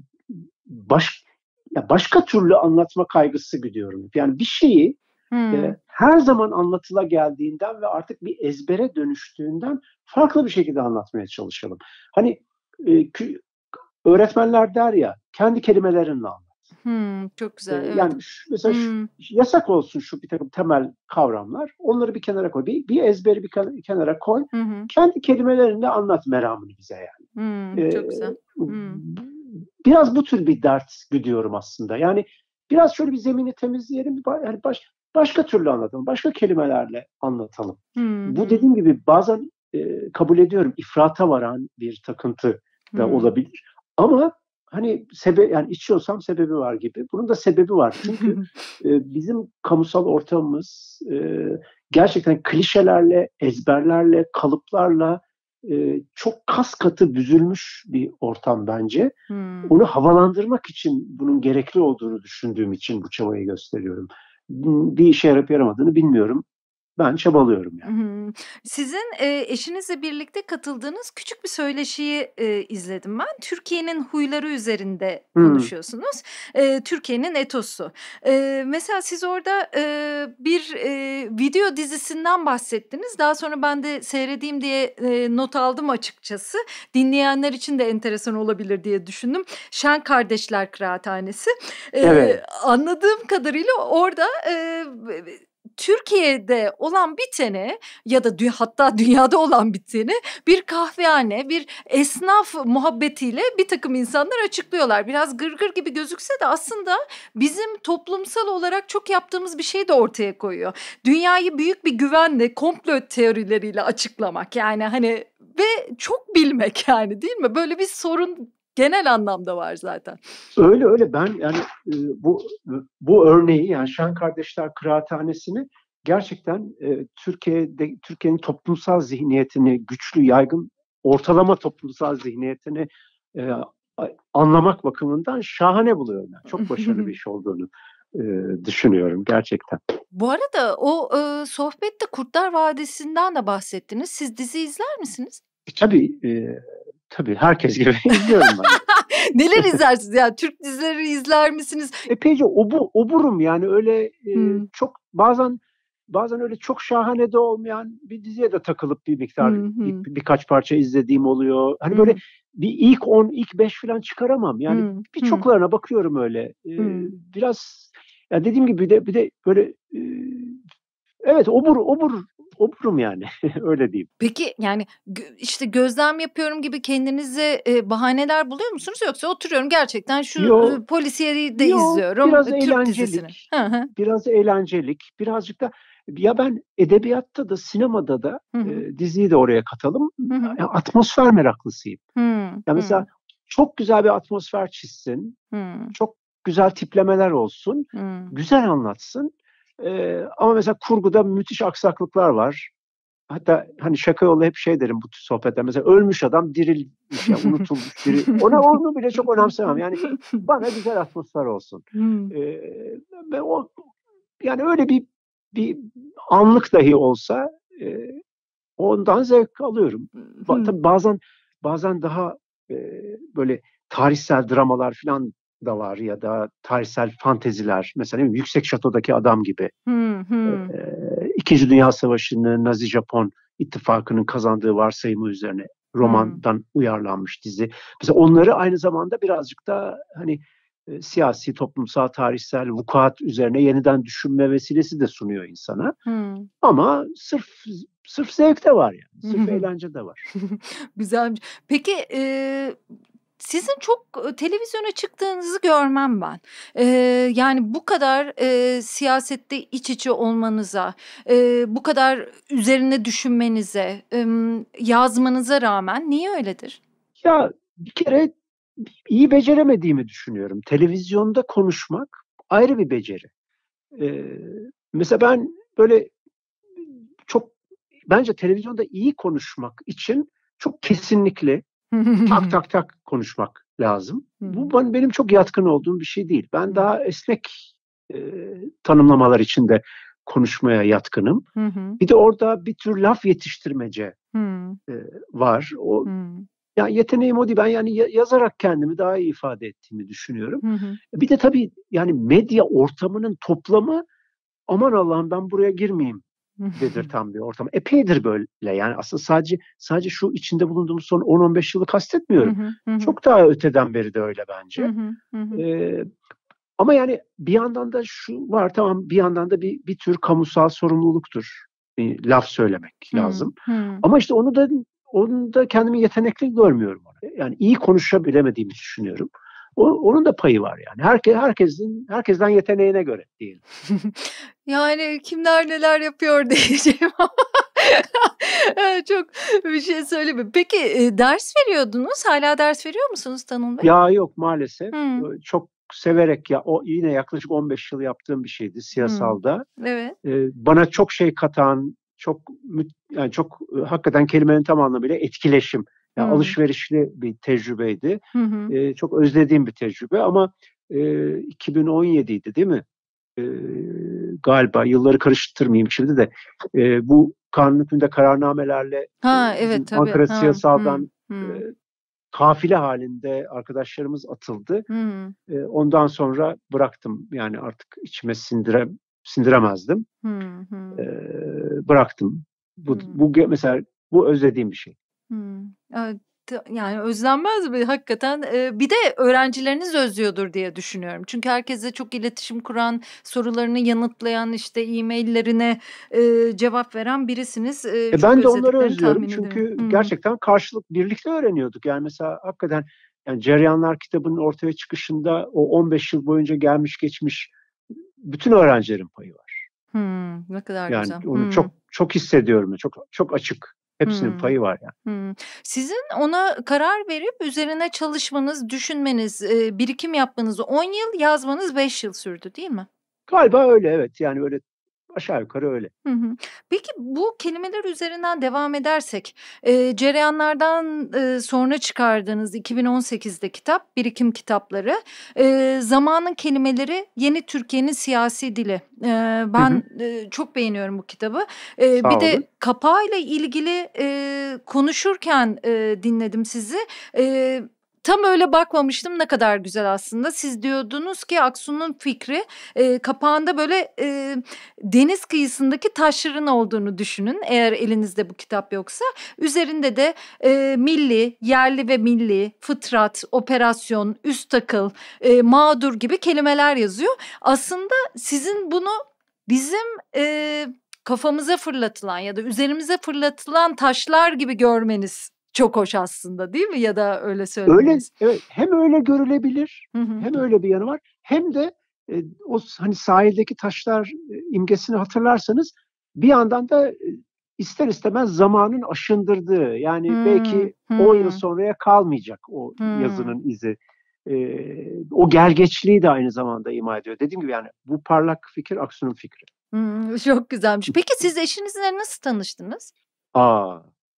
baş, ya başka türlü anlatma kaygısı gidiyorum. Yani bir şeyi Hı. e, her zaman anlatıla geldiğinden ve artık bir ezbere dönüştüğünden farklı bir şekilde anlatmaya çalışalım. Hani e, kü- öğretmenler der ya kendi kelimelerinle anlat. Hı. Çok E, güzel evet. yani şu, mesela şu, Hı. yasak olsun şu bir takım temel kavramlar. Onları bir kenara koy. Bir, bir ezberi bir kenara koy. Hı hı. Kendi kelimelerinle anlat meramını bize yani. Hı. E, Çok güzel. Hı. biraz bu tür bir dert güdüyorum aslında. Yani biraz şöyle bir zemini temizleyelim. Yani baş, başka türlü anlatalım. Başka kelimelerle anlatalım. Hı Bu hı. dediğim gibi bazen e, kabul ediyorum. İfrata varan bir takıntı da Hı. olabilir. Ama hani sebep yani içiyorsam sebebi var gibi. Bunun da sebebi var. Çünkü e, bizim kamusal ortamımız e, gerçekten klişelerle, ezberlerle, kalıplarla e, çok kas katı büzülmüş bir ortam bence. Hı. Onu havalandırmak için bunun gerekli olduğunu düşündüğüm için bu çabayı gösteriyorum. Bir işe yarayıp yaramadığını bilmiyorum. Ben çabalıyorum Hı yani. hı. Sizin, eee, eşinizle birlikte katıldığınız küçük bir söyleşiyi, eee, izledim ben. Türkiye'nin huyları üzerinde Hmm, konuşuyorsunuz. Eee, Türkiye'nin etosu. Eee, mesela siz orada, eee, bir, eee, video dizisinden bahsettiniz. Daha sonra ben de seyredeyim diye, eee, not aldım açıkçası. Dinleyenler için de enteresan olabilir diye düşündüm. Şen Kardeşler Kıraathanesi. Eee, evet. anladığım kadarıyla orada, eee, Türkiye'de olan biteni ya da dü- hatta dünyada olan biteni bir kahvehane, bir esnaf muhabbetiyle bir takım insanlar açıklıyorlar. Biraz gırgır gibi gözükse de aslında bizim toplumsal olarak çok yaptığımız bir şey de ortaya koyuyor. Dünyayı büyük bir güvenle, komplo teorileriyle açıklamak, yani hani ve çok bilmek, yani değil mi? Böyle bir sorun genel anlamda var zaten. Öyle öyle ben yani e, bu bu örneği, yani Şen Kardeşler Kıraathanesi'ni gerçekten e, Türkiye'de Türkiye'nin toplumsal zihniyetini, güçlü, yaygın, ortalama toplumsal zihniyetini e, anlamak bakımından şahane buluyorum. Yani. Çok başarılı bir iş olduğunu e, düşünüyorum gerçekten. Bu arada o e, sohbette Kurtlar Vadisi'nden de bahsettiniz. Siz dizi izler misiniz? E, tabii e, tabii herkes gibi izliyorum ben. Neler izlersiniz? Yani Türk dizileri izler misiniz? Epeyce obu, oburum yani öyle e, Hmm. çok bazen bazen öyle çok şahane de olmayan bir diziye de takılıp bir miktar Hmm, bir, hmm. birkaç parça izlediğim oluyor. Hani Hmm. böyle bir ilk on, ilk beş falan çıkaramam. Yani Hmm, birçoklarına bakıyorum öyle. E, Hmm. biraz ya dediğim gibi bir de bir de böyle e, evet obur obur oburum yani öyle diyeyim. Peki yani gö- işte gözlem yapıyorum gibi kendinize e, bahaneler buluyor musunuz, yoksa oturuyorum gerçekten şu Yo e, polisiyeyi de yo izliyorum, biraz e, Türk dizisini. eğlencelik, Hı hı. biraz eğlencelik, birazcık da ya ben edebiyatta da sinemada da Hı e, hı. diziyi de oraya katalım. Hı hı. Ya, atmosfer meraklısıyım. Hı Ya hı. mesela çok güzel bir atmosfer çizsin, Hı çok güzel tiplemeler olsun, hı. güzel anlatsın. E, ama mesela kurguda müthiş aksaklıklar var. Hatta hani şaka yolu hep şey derim bu tür sohbetler. Mesela ölmüş adam dirilmiş ya, unutulmuş diri. Ona onu bile çok önemsemem. Yani bana güzel atmosfer olsun. Hı Ee, ve o yani öyle bir bir anlık dahi olsa e, ondan zevk alıyorum. Ba- hı. tabii bazen bazen daha e, böyle tarihsel dramalar falan da var ya da tarihsel fanteziler. Mesela değil mi? Yüksek Şato'daki Adam gibi. Hı Ee, hı. İkinci Dünya Savaşı'nı Nazi-Japon ittifakının kazandığı varsayımı üzerine Hı. romandan uyarlanmış dizi. Mesela onları aynı zamanda birazcık da hani e, siyasi, toplumsal, tarihsel vukuat üzerine yeniden düşünme vesilesi de sunuyor insana. Hı. Ama sırf sırf zevk de var yani. Sırf Hı. eğlence de var. Güzelmiş. Peki e, sizin çok e, televizyona çıktığınızı görmem ben. E, yani bu kadar e, siyasette iç içe olmanıza, e, bu kadar üzerine düşünmenize, e, yazmanıza rağmen niye öyledir? Ya bir kere iyi beceremediğimi düşünüyorum. Televizyonda konuşmak ayrı bir beceri. Ee, mesela ben böyle çok bence televizyonda iyi konuşmak için çok kesinlikle tak tak tak konuşmak lazım. Bu ben, benim çok yatkın olduğum bir şey değil. Ben daha esnek e, tanımlamalar içinde konuşmaya yatkınım. Hı hı. Bir de orada bir tür laf yetiştirmece Hı e, var. O hı. ya yeteneğim o değil. Ben yani ya- yazarak kendimi daha iyi ifade ettiğimi düşünüyorum. Hı hı. Bir de tabii yani medya ortamının toplamı aman Allah'ım ben buraya girmeyeyim dedirten bir ortam. Epeydir böyle. Yani aslında sadece sadece şu içinde bulunduğumuz son on on beş yılı Hı kastetmiyorum. hı. Hı hı. Çok daha öteden beri de öyle Hı bence. hı. Hı hı. Ee, ama yani bir yandan da şu var, tamam, bir yandan da bir, bir tür kamusal sorumluluktur. Bir laf söylemek Hı lazım. hı. Ama işte onu da onu da kendimi yetenekli görmüyorum. Yani iyi konuşabilemediğimi düşünüyorum. O, onun da payı var yani. Herke, herkesin herkesten yeteneğine göre diyelim. Yani kimler neler yapıyor diyeceğim ama çok bir şey söyleyeyim. Peki e, ders veriyordunuz. Hala ders veriyor musunuz Tanıl Bey? Ya yok maalesef. Hı, Çok severek ya o yine yaklaşık on beş yıl yaptığım bir şeydi hı. siyasalda. Evet. Ee, bana çok şey katan, çok yani çok e, hakikaten kelimenin tam anlamıyla etkileşim. Yani Hı, alışverişli bir tecrübeydi. hı hı. Ee, çok özlediğim bir tecrübe ama e, iki bin on yediydi değil mi? Ee, galiba yılları karıştırmayayım şimdi de e, bu kanun hükmünde kararnamelerle e, Ha evet bizim tabii. Ankara Ha, hı, siyasaldan e, hı, kafile halinde arkadaşlarımız atıldı. hı, E, ondan sonra bıraktım. Yani artık içime sindire, sindiremezdim. hı, E, hı, bıraktım. Bu, hı, bu mesela bu özlediğim bir şey. hı. Evet. Yani özlenmez mi? Hakikaten e, bir de öğrencileriniz özlüyordur diye düşünüyorum. Çünkü herkesle çok iletişim kuran, sorularını yanıtlayan, işte e-maillerine e, cevap veren birisiniz. E, E çok ben de onları özlediklerini özlüyorum tahmin ederim. çünkü Hı. gerçekten karşılık birlikte öğreniyorduk. Yani mesela hakikaten yani Ceryanlar kitabının ortaya çıkışında o on beş yıl boyunca gelmiş geçmiş bütün öğrencilerin payı var. Hmm, ne kadar Yani güzel. onu Hmm, çok çok hissediyorum. Çok çok açık. Hepsinin hmm, payı var yani. hmm. Sizin ona karar verip üzerine çalışmanız, düşünmeniz, e, birikim yapmanız on yıl, yazmanız beş yıl sürdü, değil mi? Galiba öyle, evet. Yani öyle aşağı yukarı öyle. Hı hı. Peki bu kelimeler üzerinden devam edersek, eee, Cereyanlardan, eee, sonra çıkardığınız iki bin on sekizde kitap, birikim kitapları, eee, zamanın kelimeleri, yeni Türkiye'nin siyasi dili. Eee, Hı hı. ben, eee, çok beğeniyorum bu kitabı. Eee, Sağ bir de olun. kapağıyla ilgili, eee, konuşurken, eee, dinledim sizi. Eee, tam öyle bakmamıştım, ne kadar güzel aslında. Siz diyordunuz ki Aksu'nun fikri, eee, kapağında böyle, eee deniz kıyısındaki taşların olduğunu düşünün, eğer elinizde bu kitap yoksa. Üzerinde de e, milli, yerli ve milli, fıtrat, operasyon, üst akıl, e, mağdur gibi kelimeler yazıyor. Aslında sizin bunu bizim e, kafamıza fırlatılan ya da üzerimize fırlatılan taşlar gibi görmeniz çok hoş aslında, değil mi? Ya da öyle Öyle, söylemeniz. evet, hem öyle görülebilir, Hı hı. hem öyle bir yanı var. Hem de e, o hani sahildeki taşlar e, imgesini hatırlarsanız bir yandan da e, ister istemez zamanın aşındırdığı, yani Hmm, belki on yıl hmm, sonraya kalmayacak o hmm. yazının izi. E, o gergeçliği de aynı zamanda ima ediyor. Dediğim gibi yani bu parlak fikir Aksu'nun fikri. Hmm, çok güzelmiş. Peki siz eşinizle nasıl tanıştınız? Aa.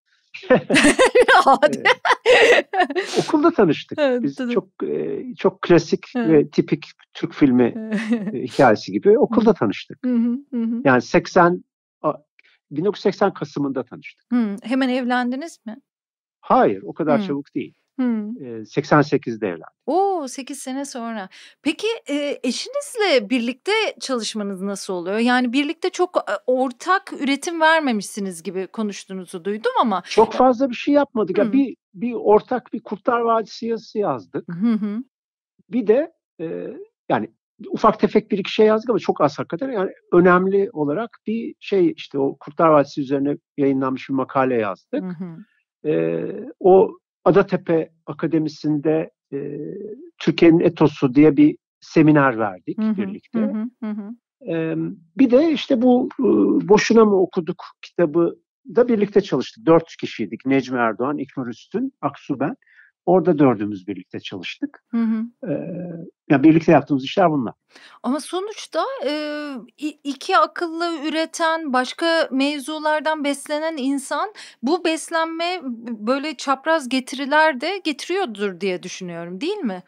Hadi. e, Okulda tanıştık. Evet, Biz tabii. çok e, çok klasik Evet. ve tipik Türk filmi e, hikayesi gibi Hı okulda tanıştık. hı, hı hı. Yani seksen a- bin dokuz yüz seksen Kasım'ında tanıştık. Hı, hemen evlendiniz mi? Hayır, o kadar Hı, çabuk değil. hı. E, seksen sekizde evlendik. O! sekiz sene sonra. Peki, eee, eşinizle birlikte çalışmanız nasıl oluyor? Yani birlikte çok, eee, ortak üretim vermemişsiniz gibi konuştuğunuzu duydum ama Çok ya. fazla bir şey yapmadık. Ya Hıı. bir bir ortak bir Kurtlar Vadisi yazısı yazdık. Hı hı. Bir de e, yani ufak tefek bir iki şey yazdık ama çok az hakikaten. Yani önemli olarak bir şey, işte o Kurtlar Vadisi üzerine yayınlanmış bir makale Hı yazdık. hı. Ee, o Adatepe Akademisi'nde e, Türkiye'nin Etosu diye bir seminer verdik Hı hı. Hı birlikte. hı. Hı hı. Ee, bir de işte bu e, Boşuna mı okuduk kitabı da birlikte çalıştık. Dört kişiydik. Necmi Erdoğan, İlknur Üstün, Aksu, ben. Orada dördümüz birlikte çalıştık. Hı hı. Ee, yani birlikte yaptığımız işler bunlar. Ama sonuçta, eee, i iki akıllı üreten, başka mevzulardan beslenen insan bu beslenme b böyle çapraz getiriler de getiriyordur diye düşünüyorum, değil mi?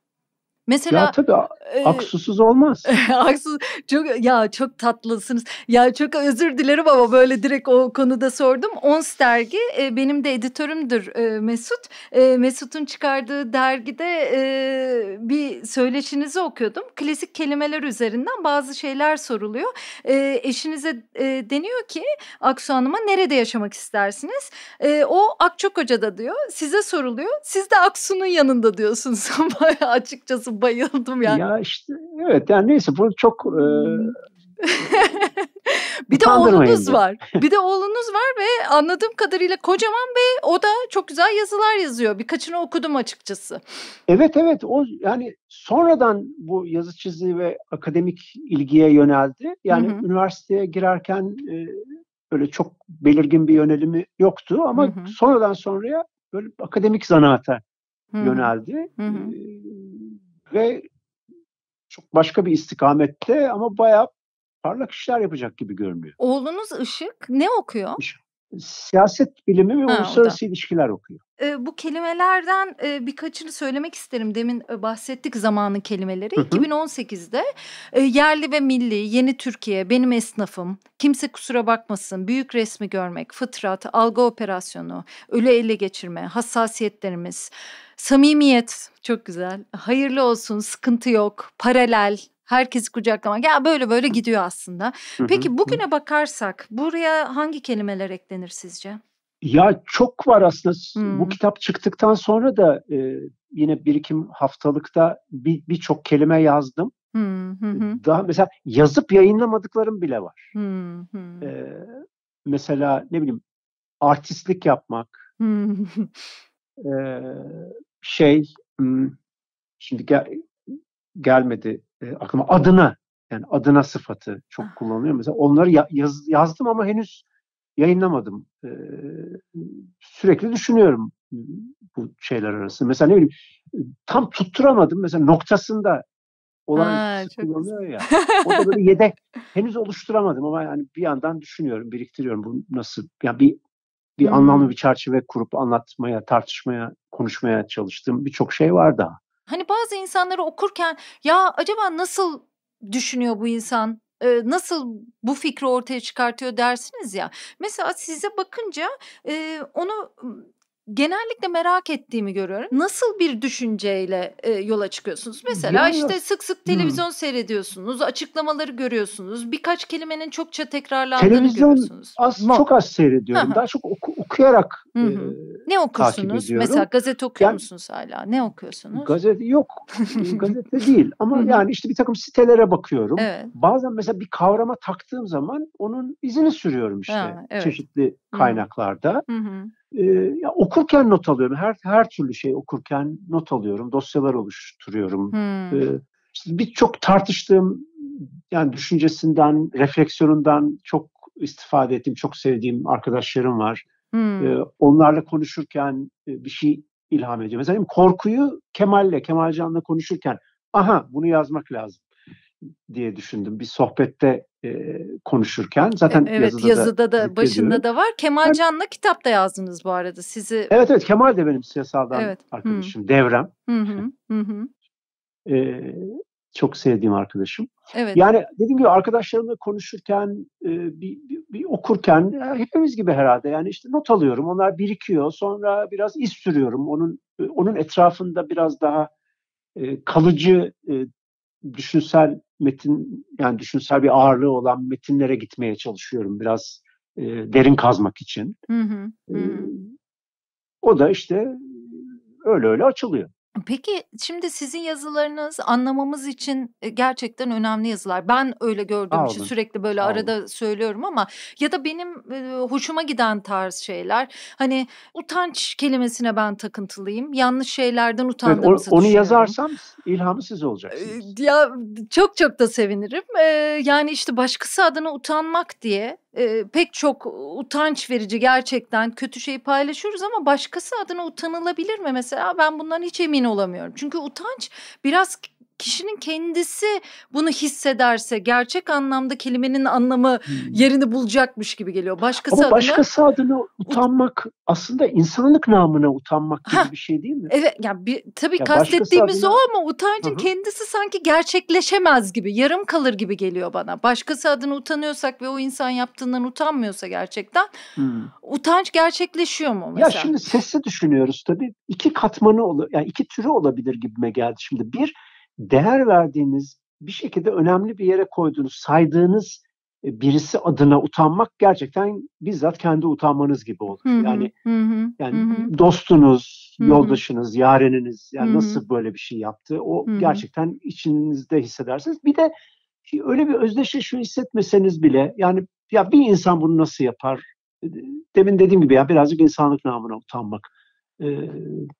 Ya Mesela, tabii a- eee Aksusuz olmaz. Haksız çok ya, çok tatlısınız. Ya, çok özür dilerim ama böyle direkt o konuda sordum. Ons dergi, eee, benim de editörümdür, eee, Mesut. Eee, Mesut'un çıkardığı dergide, eee, bir söyleşinizi okuyordum. Klasik kelimeler üzerinden bazı şeyler soruluyor. Eee, eşinize, eee, deniyor ki Aksu Hanım'a, "Nerede yaşamak istersiniz?" Eee, o Akçakoca'da diyor. Size soruluyor. Siz de Aksu'nun yanında diyorsunuz. Bayağı açıkçası bayıldım yani. Ya işte evet, yani neyse, bu çok e, Hımm. e, Bir de utandırmayın oğlunuz beni. var. Bir de oğlunuz var ve anladığım kadarıyla kocaman ve o da çok güzel yazılar yazıyor. Birkaçını okudum açıkçası. Evet, evet, o yani sonradan bu yazı çizimi ve akademik ilgiye yöneldi. Hı Yani hı. üniversiteye girerken e, öyle çok belirgin bir yönelimi yoktu Hı ama hı. sonradan sonraya böyle akademik zanaata Hı hı. yöneldi. Hı E, hı. ve çok başka bir istikamette ama bayağı parlak işler yapacak gibi görünüyor. Oğlunuz Işık ne okuyor? Siyaset bilimi ve Ha, o da. uluslararası ilişkiler okuyor. Eee, bu kelimelerden, eee, birkaçını söylemek isterim. Demin, eee, bahsettik zamanın kelimeleri. Hı hı. iki bin on sekizde, eee, yerli ve milli, yeni Türkiye, benim esnafım, kimse kusura bakmasın, büyük resmi görmek, fıtrat, algı operasyonu, ölü ele geçirme, hassasiyetlerimiz, samimiyet, çok güzel, hayırlı olsun, sıkıntı yok, paralel, herkesi kucaklamak. Ya böyle böyle gidiyor aslında. Hı hı. Peki Hı. bugüne bakarsak buraya hangi kelimeler eklenir sizce? Ya çok var aslında. Bu Hımm. kitap çıktıktan sonra da e, yine birikim haftalıkta bir birçok kelime yazdım. Hıı. Hı hı. Daha mesela yazıp yayınlamadıklarım bile var. Hıı. Hı. E, Mesela ne bileyim artistlik yapmak, Hıı. e, şey hmm, şimdi gel, gelmedi e, aklıma adına yani adına sıfatı çok kullanılıyor. Mesela onları ya- yaz, yazdım ama henüz yayınlamadım. E, Sürekli düşünüyorum bu şeyler arasında. Mesela ne bileyim tam tutturamadım. Mesela noktasında Ha, olağanüstüsü çok güzel. kullanılıyor ya. O da böyle yedek. Henüz oluşturamadım ama yani bir yandan düşünüyorum, biriktiriyorum. Bu nasıl? Yani bir bir anlamlı Hımm. bir çerçeve kurup anlatmaya, tartışmaya, konuşmaya çalıştığım birçok şey var daha. Hani, bazı insanları okurken, "Ya, acaba nasıl düşünüyor bu insan? Eee, nasıl bu fikri ortaya çıkartıyor?" dersiniz ya. Mesela size bakınca, eee, onu, ımm, genellikle merak ettiğimi görüyorum. Nasıl bir düşünceyle, eee, yola çıkıyorsunuz? Mesela, Yani işte, as sık sık Hımm. televizyon seyrediyorsunuz, açıklamaları görüyorsunuz, birkaç kelimenin çokça tekrarlandığını Televizyon görüyorsunuz az mu? çok az Hı seyrediyorum. hı. Daha çok oku okuyarak, Hı eee, hı. Ne takip okursunuz? Mesela ediyorum. gazete okuyor Yani musunuz hâlâ? Ne okuyorsunuz? gazete yok, ııı, gazete değil Hı ama hı. yani, işte, birtakım sitelere bakıyorum. Evet. Bazen mesela bir kavrama taktığım zaman onun izini sürüyorum, işte, Ha, evet. çeşitli Hı hı. kaynaklarda. Hı hı. Eee, ya, okurken not alıyorum. Her her türlü şey okurken not alıyorum, dosyalar oluşturuyorum. Hımm. Eee, işte, birçok tartıştığım, yani, düşüncesinden, refleksiyonundan çok istifade ettiğim, çok sevdiğim arkadaşlarım var. Eee, Hımm. onlarla konuşurken, eee, bir şey ilham ediyor. Mesela korkuyu Kemal'le, Kemalcan'la konuşurken, "Aha, bunu yazmak lazım." diye düşündüm. Bir sohbette, eee, konuşurken. E Zaten evet, yazıda da yazıda da zikrediyorum. başında da var. Kemal Can'la kitap da yazdınız bu arada. Sizi Evet, evet, Kemal de benim siyasaldan Evet. Hımm. arkadaşım, Devrem. Hı hı. Hı hı. Eee, Çok sevdiğim arkadaşım. Evet. Yani dediğim gibi arkadaşlarımla konuşurken, eee, bir bir bir okurken, ya hepimiz gibi herhâlde, yani, işte, not alıyorum, onlar birikiyor. Sonra biraz iz sürüyorum. Onun, eee, onun etrafında biraz daha, eee, kalıcı, eee, düşünsel metin, yani, düşünsel bir ağırlığı olan metinlere gitmeye çalışıyorum biraz, eee, derin kazmak için. Hı hı. Eee, Hı hı. O da, işte, öyle öyle açılıyor. Peki, şimdi sizin yazılarınız anlamamız için, eee, gerçekten önemli yazılar. Ben öyle gördüğüm Sağ için olun, sürekli böyle sağ olun. arada söylüyorum ama ya da benim, eee, hoşuma giden tarz şeyler. Hani, utanç kelimesine ben takıntılıyım. Yanlış şeylerden Evet, o utandığımızı onu düşünüyorum. yazarsam ilhamı siz Eee, olacaksınız. ya, çok çok da sevinirim. Eee, yani, işte, başkası adına utanmak diye, eee, pek çok utanç verici gerçekten kötü şeyi paylaşıyoruz ama başkası adına utanılabilir mi mesela? Ben bundan hiç emin olamıyorum. Çünkü utanç biraz k kişinin kendisi bunu hissederse gerçek anlamda kelimenin anlamı Hımm. yerini bulacakmış gibi geliyor. Başkası Ama adına başkası adına ut utanmak aslında insanlık namına utanmak Hah! gibi bir şey değil mi? Evet, ya, bir tabii Ya, başkası kastettiğimiz o adına. ama Hı utancın hı. kendisi sanki gerçekleşemez gibi, yarım kalır gibi geliyor bana. Başkası adına utanıyorsak ve o insan yaptığından utanmıyorsa gerçekten, Hımm. utanç gerçekleşiyor mu Ya, mesela? şimdi sesli düşünüyoruz tabii. iki katmanı ola yani iki türü olabilir gibime geldi şimdi. Bir, değer verdiğiniz, bir şekilde önemli bir yere koyduğunuz, saydığınız, eee, birisi adına utanmak gerçekten bizzat kendi utanmanız gibi olur. Hı hı. Yani Hı hı. Hı Yani hı. dostunuz, Hı hı. yoldaşınız, yareniniz, Hı yani hı. nasıl böyle bir şey yaptı, o Hı hı. gerçekten içinizde hissedersiniz. Bir de şi öyle bir özdeşe şu hissetmeseniz bile, yani, ya, bir insan bunu nasıl yapar? Eee, Demin dediğim gibi, ya, birazcık insanlık namına utanmak. Eee,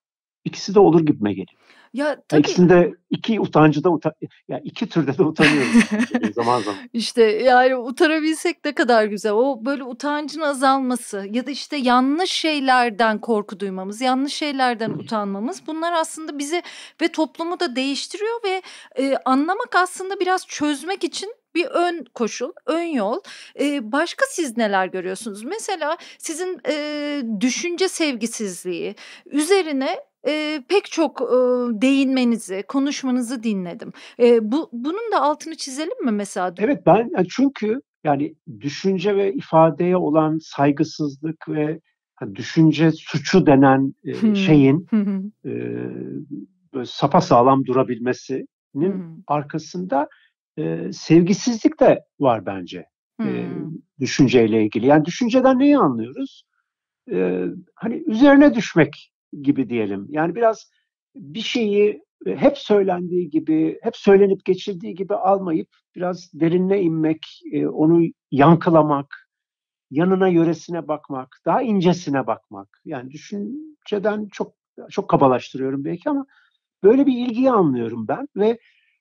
ikisi de olur gibime geliyor. Ya, Ya, tabii. ikisinde iki utancı da uta ya, iki türde de utanıyoruz gibime geliyor zaman zaman. İşte, yani, utanabilsek ne kadar güzel. O, böyle, utancın azalması ya da, işte, yanlış şeylerden korku duymamız, yanlış şeylerden utanmamız bunlar aslında bizi ve toplumu da değiştiriyor ve, eee, anlamak aslında biraz çözmek için bir ön koşul, ön yol. Eee, başka siz neler görüyorsunuz? Mesela sizin, eee, düşünce sevgisizliği üzerine, eee, pek çok, ııı, değinmenizi, konuşmanızı dinledim. Eee, bu bunun da altını çizelim mi mesela? Evet, ben ya çünkü yani düşünce ve ifadeye olan saygısızlık ve hani düşünce suçu denen, eee, Hımm. şeyin, Hı hı. eee, böyle sapasağlam Hı durabilmesinin hı. arkasında, eee, sevgisizlik de var bence, eee, Hımm. düşünceyle ilgili. Yani düşünceden neyi anlıyoruz? e, hani üzerine düşmek gibi diyelim. Yani biraz bir şeyi e, hep söylendiği gibi, hep söylenip geçildiği gibi almayıp biraz derinine inmek, e, onu yankılamak, yanına yöresine bakmak, daha incesine bakmak. Yani düşünceden çok çok kabalaştırıyorum belki ama böyle bir ilgiyi anlıyorum ben ve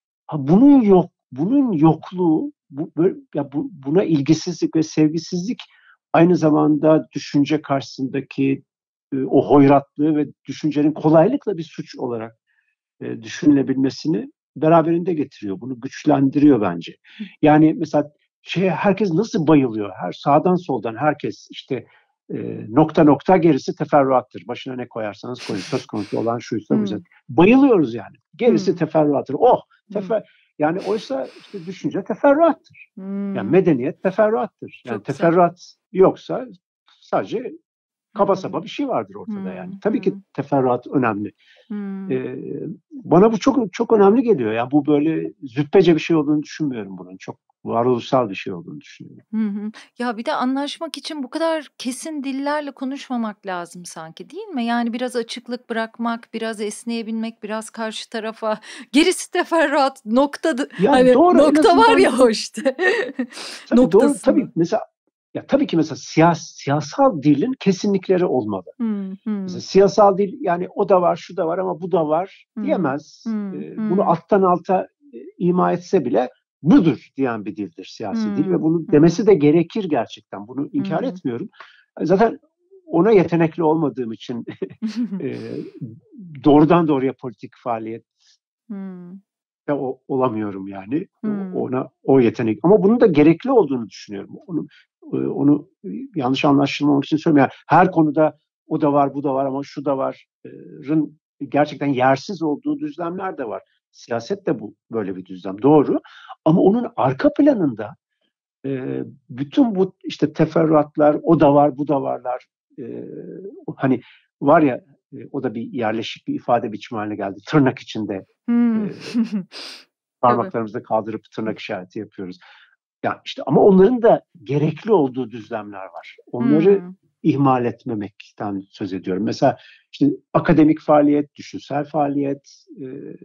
bunun yok bunun yokluğu, bu, böyle, ya bu, buna ilgisizlik ve sevgisizlik aynı zamanda düşünce karşısındaki e, o hoyratlığı ve düşüncenin kolaylıkla bir suç olarak e, düşünülebilmesini beraberinde getiriyor. Bunu güçlendiriyor bence. Yani mesela şey, herkes nasıl bayılıyor? Her sağdan soldan herkes işte e, nokta nokta gerisi teferruattır. Başına ne koyarsanız koyun. Söz konusu olan şuysa bu. Hmm. Bayılıyoruz yani. Gerisi Hmm. teferruattır. Oh, Hmm. tefer yani oysa işte düşünce teferruattır. Yani Hmm. medeniyet teferruattır. Yani Çok güzel. teferruat yoksa sadece kaba Hmm. saba bir şey vardır ortada yani. Hmm. Tabii ki Hmm. teferruat önemli. Hmm. Ee, bana bu çok çok önemli geliyor. Yani bu böyle züppece bir şey olduğunu düşünmüyorum bunun. Çok varoluşsal bir şey olduğunu düşünüyorum. Hı hı. Ya bir de anlaşmak için bu kadar kesin dillerle konuşmamak lazım sanki, değil mi? Yani biraz açıklık bırakmak, biraz esneyebilmek, biraz karşı tarafa gerisi teferruat noktadı. Ya Hani doğru, en nokta var azından ya o işte tabii doğru, tabii noktasında. mesela ya tabii ki mesela siyas, siyasal dilin kesinlikleri olmalı. Hı hı Mesela siyasal dil yani o da var, şu da var ama bu da var hı diyemez. hı Ee, bunu hı alttan alta e, ima etse bile budur diyen bir dildir siyasi dil ve hı bunu hı demesi de gerekir gerçekten. Bunu inkar hı. etmiyorum. Zaten ona yetenekli olmadığım için e, doğrudan doğruya politik faaliyette Hı o, olamıyorum yani. O- hı Ona o yetenek ama bunun da gerekli olduğunu düşünüyorum. Onu e, onu yanlış anlaşılmamak için söylemiyorum. Yani her konuda o da var, bu da var ama şu da varın gerçekten yersiz olduğu düzlemler de var. Siyaset de bu böyle bir düzlem. Doğru. Ama onun arka planında e, bütün bu işte teferruatlar, o da var, bu da varlar. E, hani var ya e, o da bir yerleşik bir ifade biçimi haline geldi. Tırnak içinde e, hı. Tabii. parmaklarımızı kaldırıp tırnak işareti yapıyoruz. Ya işte ama onların da gerekli olduğu düzlemler var. Onları Hı ihmal etmemekten söz ediyorum. Mesela işte akademik faaliyet, düşünsel faaliyet, e,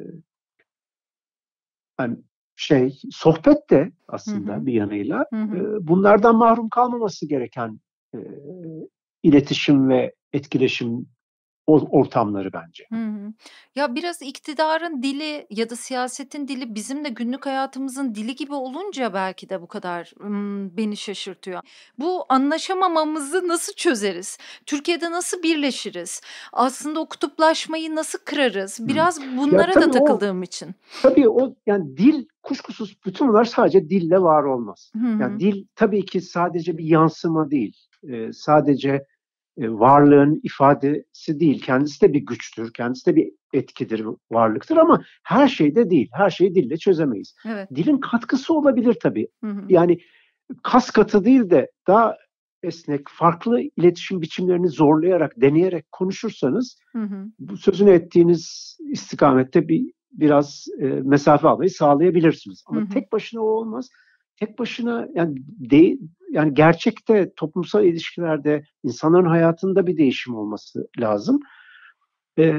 hani şey sohbet de hı hı aslında bir yanıyla hı e, hı. bunlardan mahrum kalmaması gereken e, iletişim ve etkileşim ortamları bence. Hı hı. Ya, biraz iktidarın dili ya da siyasetin dili bizim de günlük hayatımızın dili gibi olunca belki de bu kadar, ımm, beni şaşırtıyor. Bu anlaşamamamızı nasıl çözeriz? Türkiye'de nasıl birleşiriz? Aslında o kutuplaşmayı nasıl kırarız? Hmm. Biraz Ya bunlara da tabii o takıldığım için. Tabii o yani dil kuşkusuz bütün bunlar sadece dille var olmaz. Hı Yani hı. dil tabii ki sadece bir yansıma değil. Ee, sadece e, varlığın ifadesi değil. Kendisi de bir güçtür. Kendisi de bir etkidir, varlıktır ama her şey de değil. Her şeyi dille çözemeyiz. Evet. Dilin katkısı olabilir tabii. Hı hı. Yani kas katı değil de daha esnek, farklı iletişim biçimlerini zorlayarak, deneyerek konuşursanız Hı hı. bu sözünü ettiğiniz istikamette bir biraz e, mesafe almayı sağlayabilirsiniz. Hı Ama hı. tek başına o olmaz. Tek başına yani de, yani gerçekte toplumsal ilişkilerde insanların hayatında bir değişim olması lazım. E,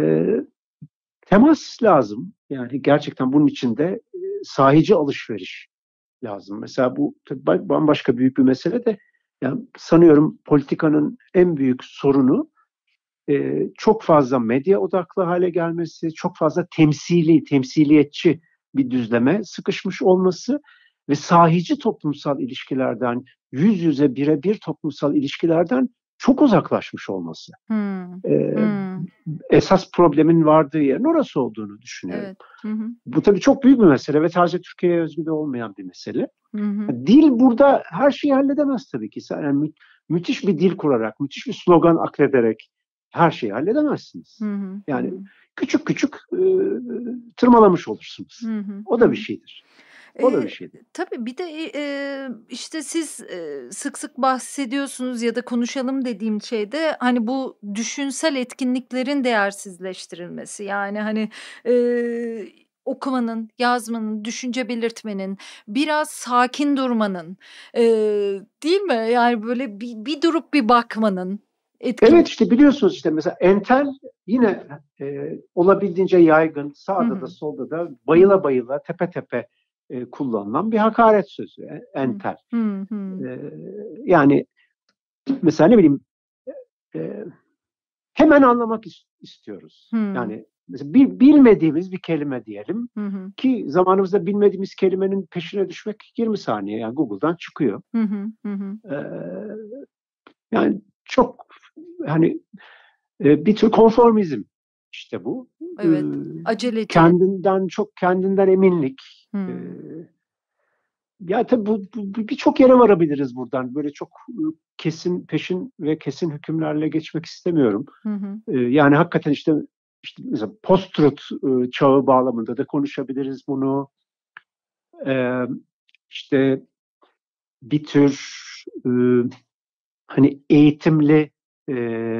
temas lazım. Yani gerçekten bunun için de e, sahici alışveriş lazım. Mesela bu tabii bambaşka büyük bir mesele de yani sanıyorum politikanın en büyük sorunu e, çok fazla medya odaklı hale gelmesi, çok fazla temsili, temsiliyetçi bir düzleme sıkışmış olması ve sahici toplumsal ilişkilerden, yüz yüze birebir toplumsal ilişkilerden çok uzaklaşmış olması. Hımm. E, Hımm. esas problemin vardığı yerin orası olduğunu düşünüyorum. Evet. Hı hı. Bu tabii çok büyük bir mesele ve sadece Türkiye'ye özgü de olmayan bir mesele. Hı hı. Dil burada her şeyi halledemez tabii ki. Yani mü- müthiş bir dil kurarak, müthiş bir slogan aklederek her şeyi halledemezsiniz. Hı hı. Hı Yani hı. küçük küçük e, tırmalamış olursunuz. Hı hı. O Hı da bir hı. şeydir. O da bir Eee, şeydir. tabii bir de, eee, işte, siz, eee, sık sık bahsediyorsunuz ya da konuşalım dediğim şey de, hani, bu düşünsel etkinliklerin değersizleştirilmesi. Yani, hani, eee, okumanın, yazmanın, düşünce belirtmenin, biraz sakin durmanın, eee, değil mi? Yani, böyle bir bir durup bir bakmanın, etkin. Evet, işte biliyorsunuz işte mesela entel yine e, olabildiğince yaygın, sağda Hı da hı. solda da bayıla bayıla tepe tepe e, kullanılan bir hakaret sözü e, Hı entel. hı. Hı. E, Yani mesela ne bileyim e, hemen anlamak is- istiyoruz. Hı. Yani mesela bir, bilmediğimiz bir kelime diyelim Hı hı. ki zamanımızda bilmediğimiz kelimenin peşine düşmek yirmi saniye, yani Google'dan çıkıyor. Hı hı. Hı hı. E, Yani çok hani e, bir tür konformizm işte bu. E, Evet. Aceleci. Kendinden çok kendinden eminlik. E, Hı. Ya tabii bu, bu birçok yere varabiliriz buradan. Böyle çok e, kesin peşin ve kesin hükümlerle geçmek istemiyorum. Hı hı. E, yani hakikaten işte işte mesela post-truth e, çağı bağlamında da konuşabiliriz bunu. E, işte bir tür e, hani eğitimli e,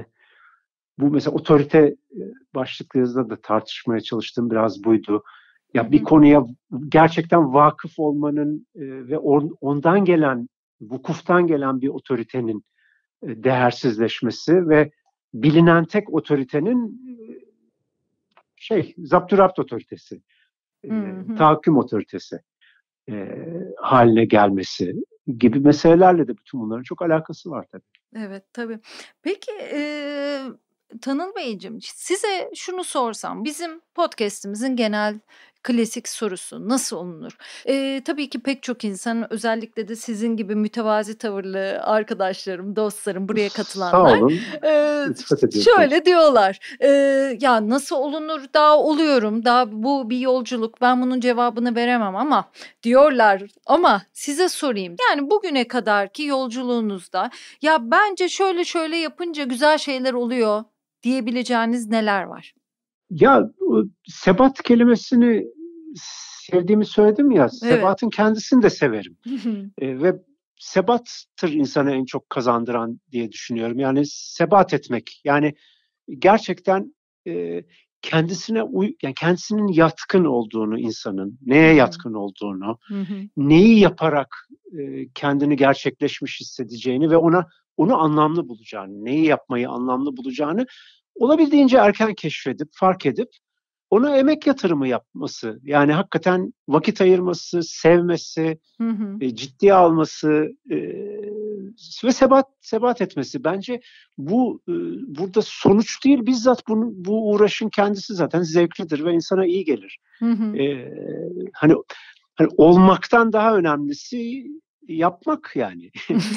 bu mesela otorite e, başlıklı yazıda da tartışmaya çalıştığım biraz buydu. Hı Ya bir hı. konuya gerçekten vakıf olmanın e, ve on, ondan gelen, vukuftan gelen bir otoritenin e, değersizleşmesi ve bilinen tek otoritenin e, şey, zapturapt otoritesi, e, Hı hı. tahakküm otoritesi e, haline gelmesi gibi meselelerle de bütün bunların çok alakası var tabii. Evet, tabii. Peki, eee, Tanıl Beyciğim, size şunu sorsam, bizim podcast'imizin genel klasik sorusu nasıl olunur? Eee, tabii ki pek çok insan, özellikle de sizin gibi mütevazi tavırlı arkadaşlarım, dostlarım, buraya Sağ katılanlar, olun, eee, iltifat ediyorsunuz. şöyle diyorlar, eee, "Ya, nasıl olunur? Daha oluyorum, daha bu bir yolculuk, ben bunun cevabını veremem." ama diyorlar ama size sorayım, yani bugüne kadarki yolculuğunuzda ya bence şöyle şöyle yapınca güzel şeyler oluyor diyebileceğiniz neler var? Ya sebat kelimesini sevdiğimi söyledim ya, Evet. sebatın kendisini de severim. E, ve sebattır insanı en çok kazandıran diye düşünüyorum. Yani sebat etmek, yani gerçekten e, kendisine uy yani kendisinin yatkın olduğunu, insanın Hı neye hı. yatkın olduğunu, Hı hı. neyi yaparak e, kendini gerçekleşmiş hissedeceğini ve ona onu anlamlı bulacağını, neyi yapmayı anlamlı bulacağını olabildiğince erken keşfedip, fark edip ona emek yatırımı yapması, yani hakikaten vakit ayırması, sevmesi, Hı hı. e, ciddiye alması e, ve sebat sebat etmesi. Bence bu e, burada sonuç değil, bizzat bunu, bu uğraşın kendisi zaten zevklidir ve insana iyi gelir. Hı hı. E, hani, hani olmaktan daha önemlisi yapmak yani.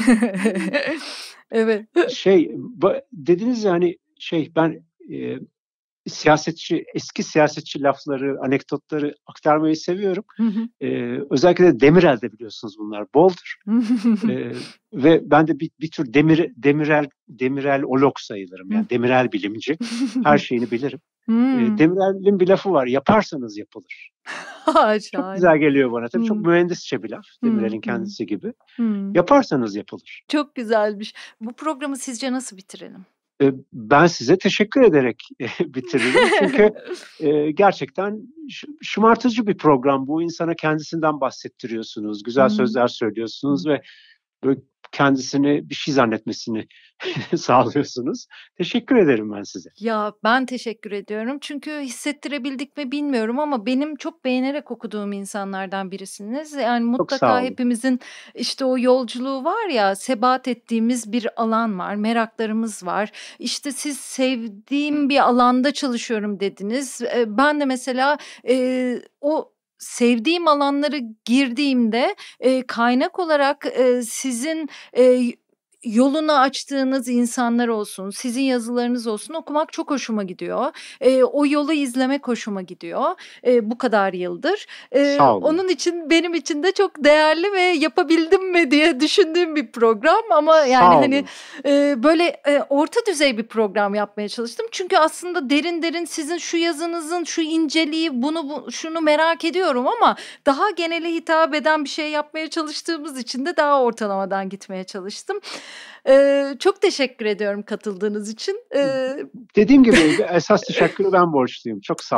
Evet. Şey dediniz ya, hani şey ben e, siyasetçi, eski siyasetçi lafları, anekdotları aktarmayı seviyorum. Hı hı. Ee, özellikle de Demirel'de biliyorsunuz bunlar boldur. Ee, ve ben de bir, bir tür demir, Demirel, Demirelolog sayılırım. Yani Demirel bilimci. Her şeyini bilirim. Ee, Hımm. Demirel'in bir lafı var. Yaparsanız yapılır. Çok Şahane. güzel geliyor bana. Tabii çok Hımm. mühendisçe bir laf. Hı Demirel'in hı. kendisi gibi. Hımm. Yaparsanız yapılır. Çok güzelmiş. Bu programı sizce nasıl bitirelim? Ee, ben size teşekkür ederek bitiririm. Çünkü e, gerçekten şımartıcı bir program bu. İnsana kendisinden bahsettiriyorsunuz, Hı güzel hı. sözler söylüyorsunuz ve böyle kendisini bir şey zannetmesini sağlıyorsunuz. Teşekkür ederim ben size. Ya, ben teşekkür ediyorum. Çünkü hissettirebildik mi bilmiyorum ama benim çok beğenerek okuduğum insanlardan birisiniz. Yani Çok sağ mutlaka olun. hepimizin işte o yolculuğu var ya, sebat ettiğimiz bir alan var, meraklarımız var. İşte siz sevdiğim bir alanda çalışıyorum dediniz. Eee, ben de mesela, eee, o sevdiğim alanlara girdiğimde, eee, kaynak olarak, eee, sizin, eee, yolunu açtığınız insanlar olsun, sizin yazılarınız olsun okumak çok hoşuma gidiyor. Eee, o yolu izlemek hoşuma gidiyor, eee, bu kadar yıldır. Eee, Sağ olun. onun için benim için de çok değerli ve yapabildim mi diye düşündüğüm bir program ama yani, Sağ hani, olun. eee, böyle, eee, orta düzey bir program yapmaya çalıştım. Çünkü aslında derin derin sizin şu yazınızın şu inceliği, bunu bu şunu merak ediyorum ama daha genele hitap eden bir şey yapmaya çalıştığımız için de daha ortalamadan gitmeye çalıştım. Eee, çok teşekkür ediyorum katıldığınız için. Eee Dediğim gibi esas teşekkürü ben borçluyum. Çok sağ olun.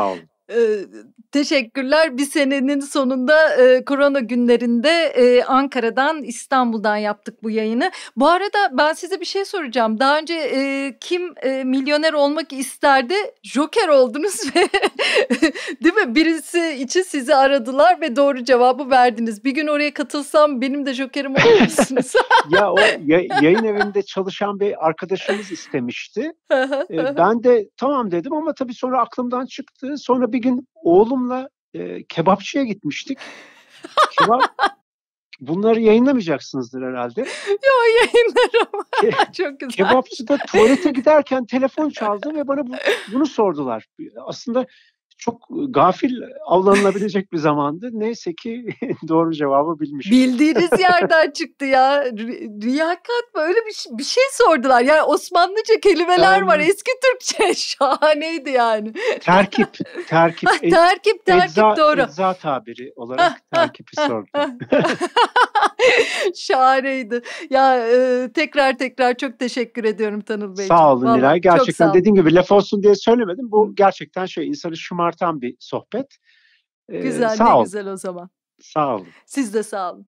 Eee, teşekkürler. Bir senenin sonunda eee, korona günlerinde eee, Ankara'dan, İstanbul'dan yaptık bu yayını. Bu arada ben size bir şey soracağım. Daha önce eee, kim eee, milyoner olmak isterdi? Joker oldunuz ve değil mi? Birisi için sizi aradılar ve doğru cevabı verdiniz. Bir gün oraya katılsam benim de Joker'im olur musunuz? Ya o ya- yayın evinde çalışan bir arkadaşımız istemişti. E, ben de tamam dedim ama tabii sonra aklımdan çıktı. Sonra bir gün oğlumla e, kebapçıya gitmiştik. Kebap, bunları yayınlamayacaksınızdır herhalde. Yo, yayınlarım. Ke- Çok güzel. Kebapçıda tuvalete giderken telefon çaldı ve bana bu, bunu sordular. Aslında çok gafil avlanılabilecek bir zamandı. Neyse ki doğru cevabı bilmişim. Bildiğiniz yerden çıktı ya. Ri- Riyakat böyle bir, şey- bir şey sordular. Yani Osmanlıca kelimeler var. Em, Eski Türkçe şahaneydi yani. terkip, terkip, Hah, e- terkip terkip ecza, doğru. ecza tabiri Hah, olarak hah, terkipi hah, sordu. hah. Şahaneydi. Ya e, tekrar tekrar çok teşekkür ediyorum Tanıl Beyciğim. Sağ olun Valla Nilay. çok Gerçekten sağ olun. dediğim gibi laf olsun diye söylemedim. Hı, Bu gerçekten şey insanı şımartan bir sohbet. Ee, güzel, ne sağ ol. güzel o zaman. Sağ olun. Siz de sağ olun.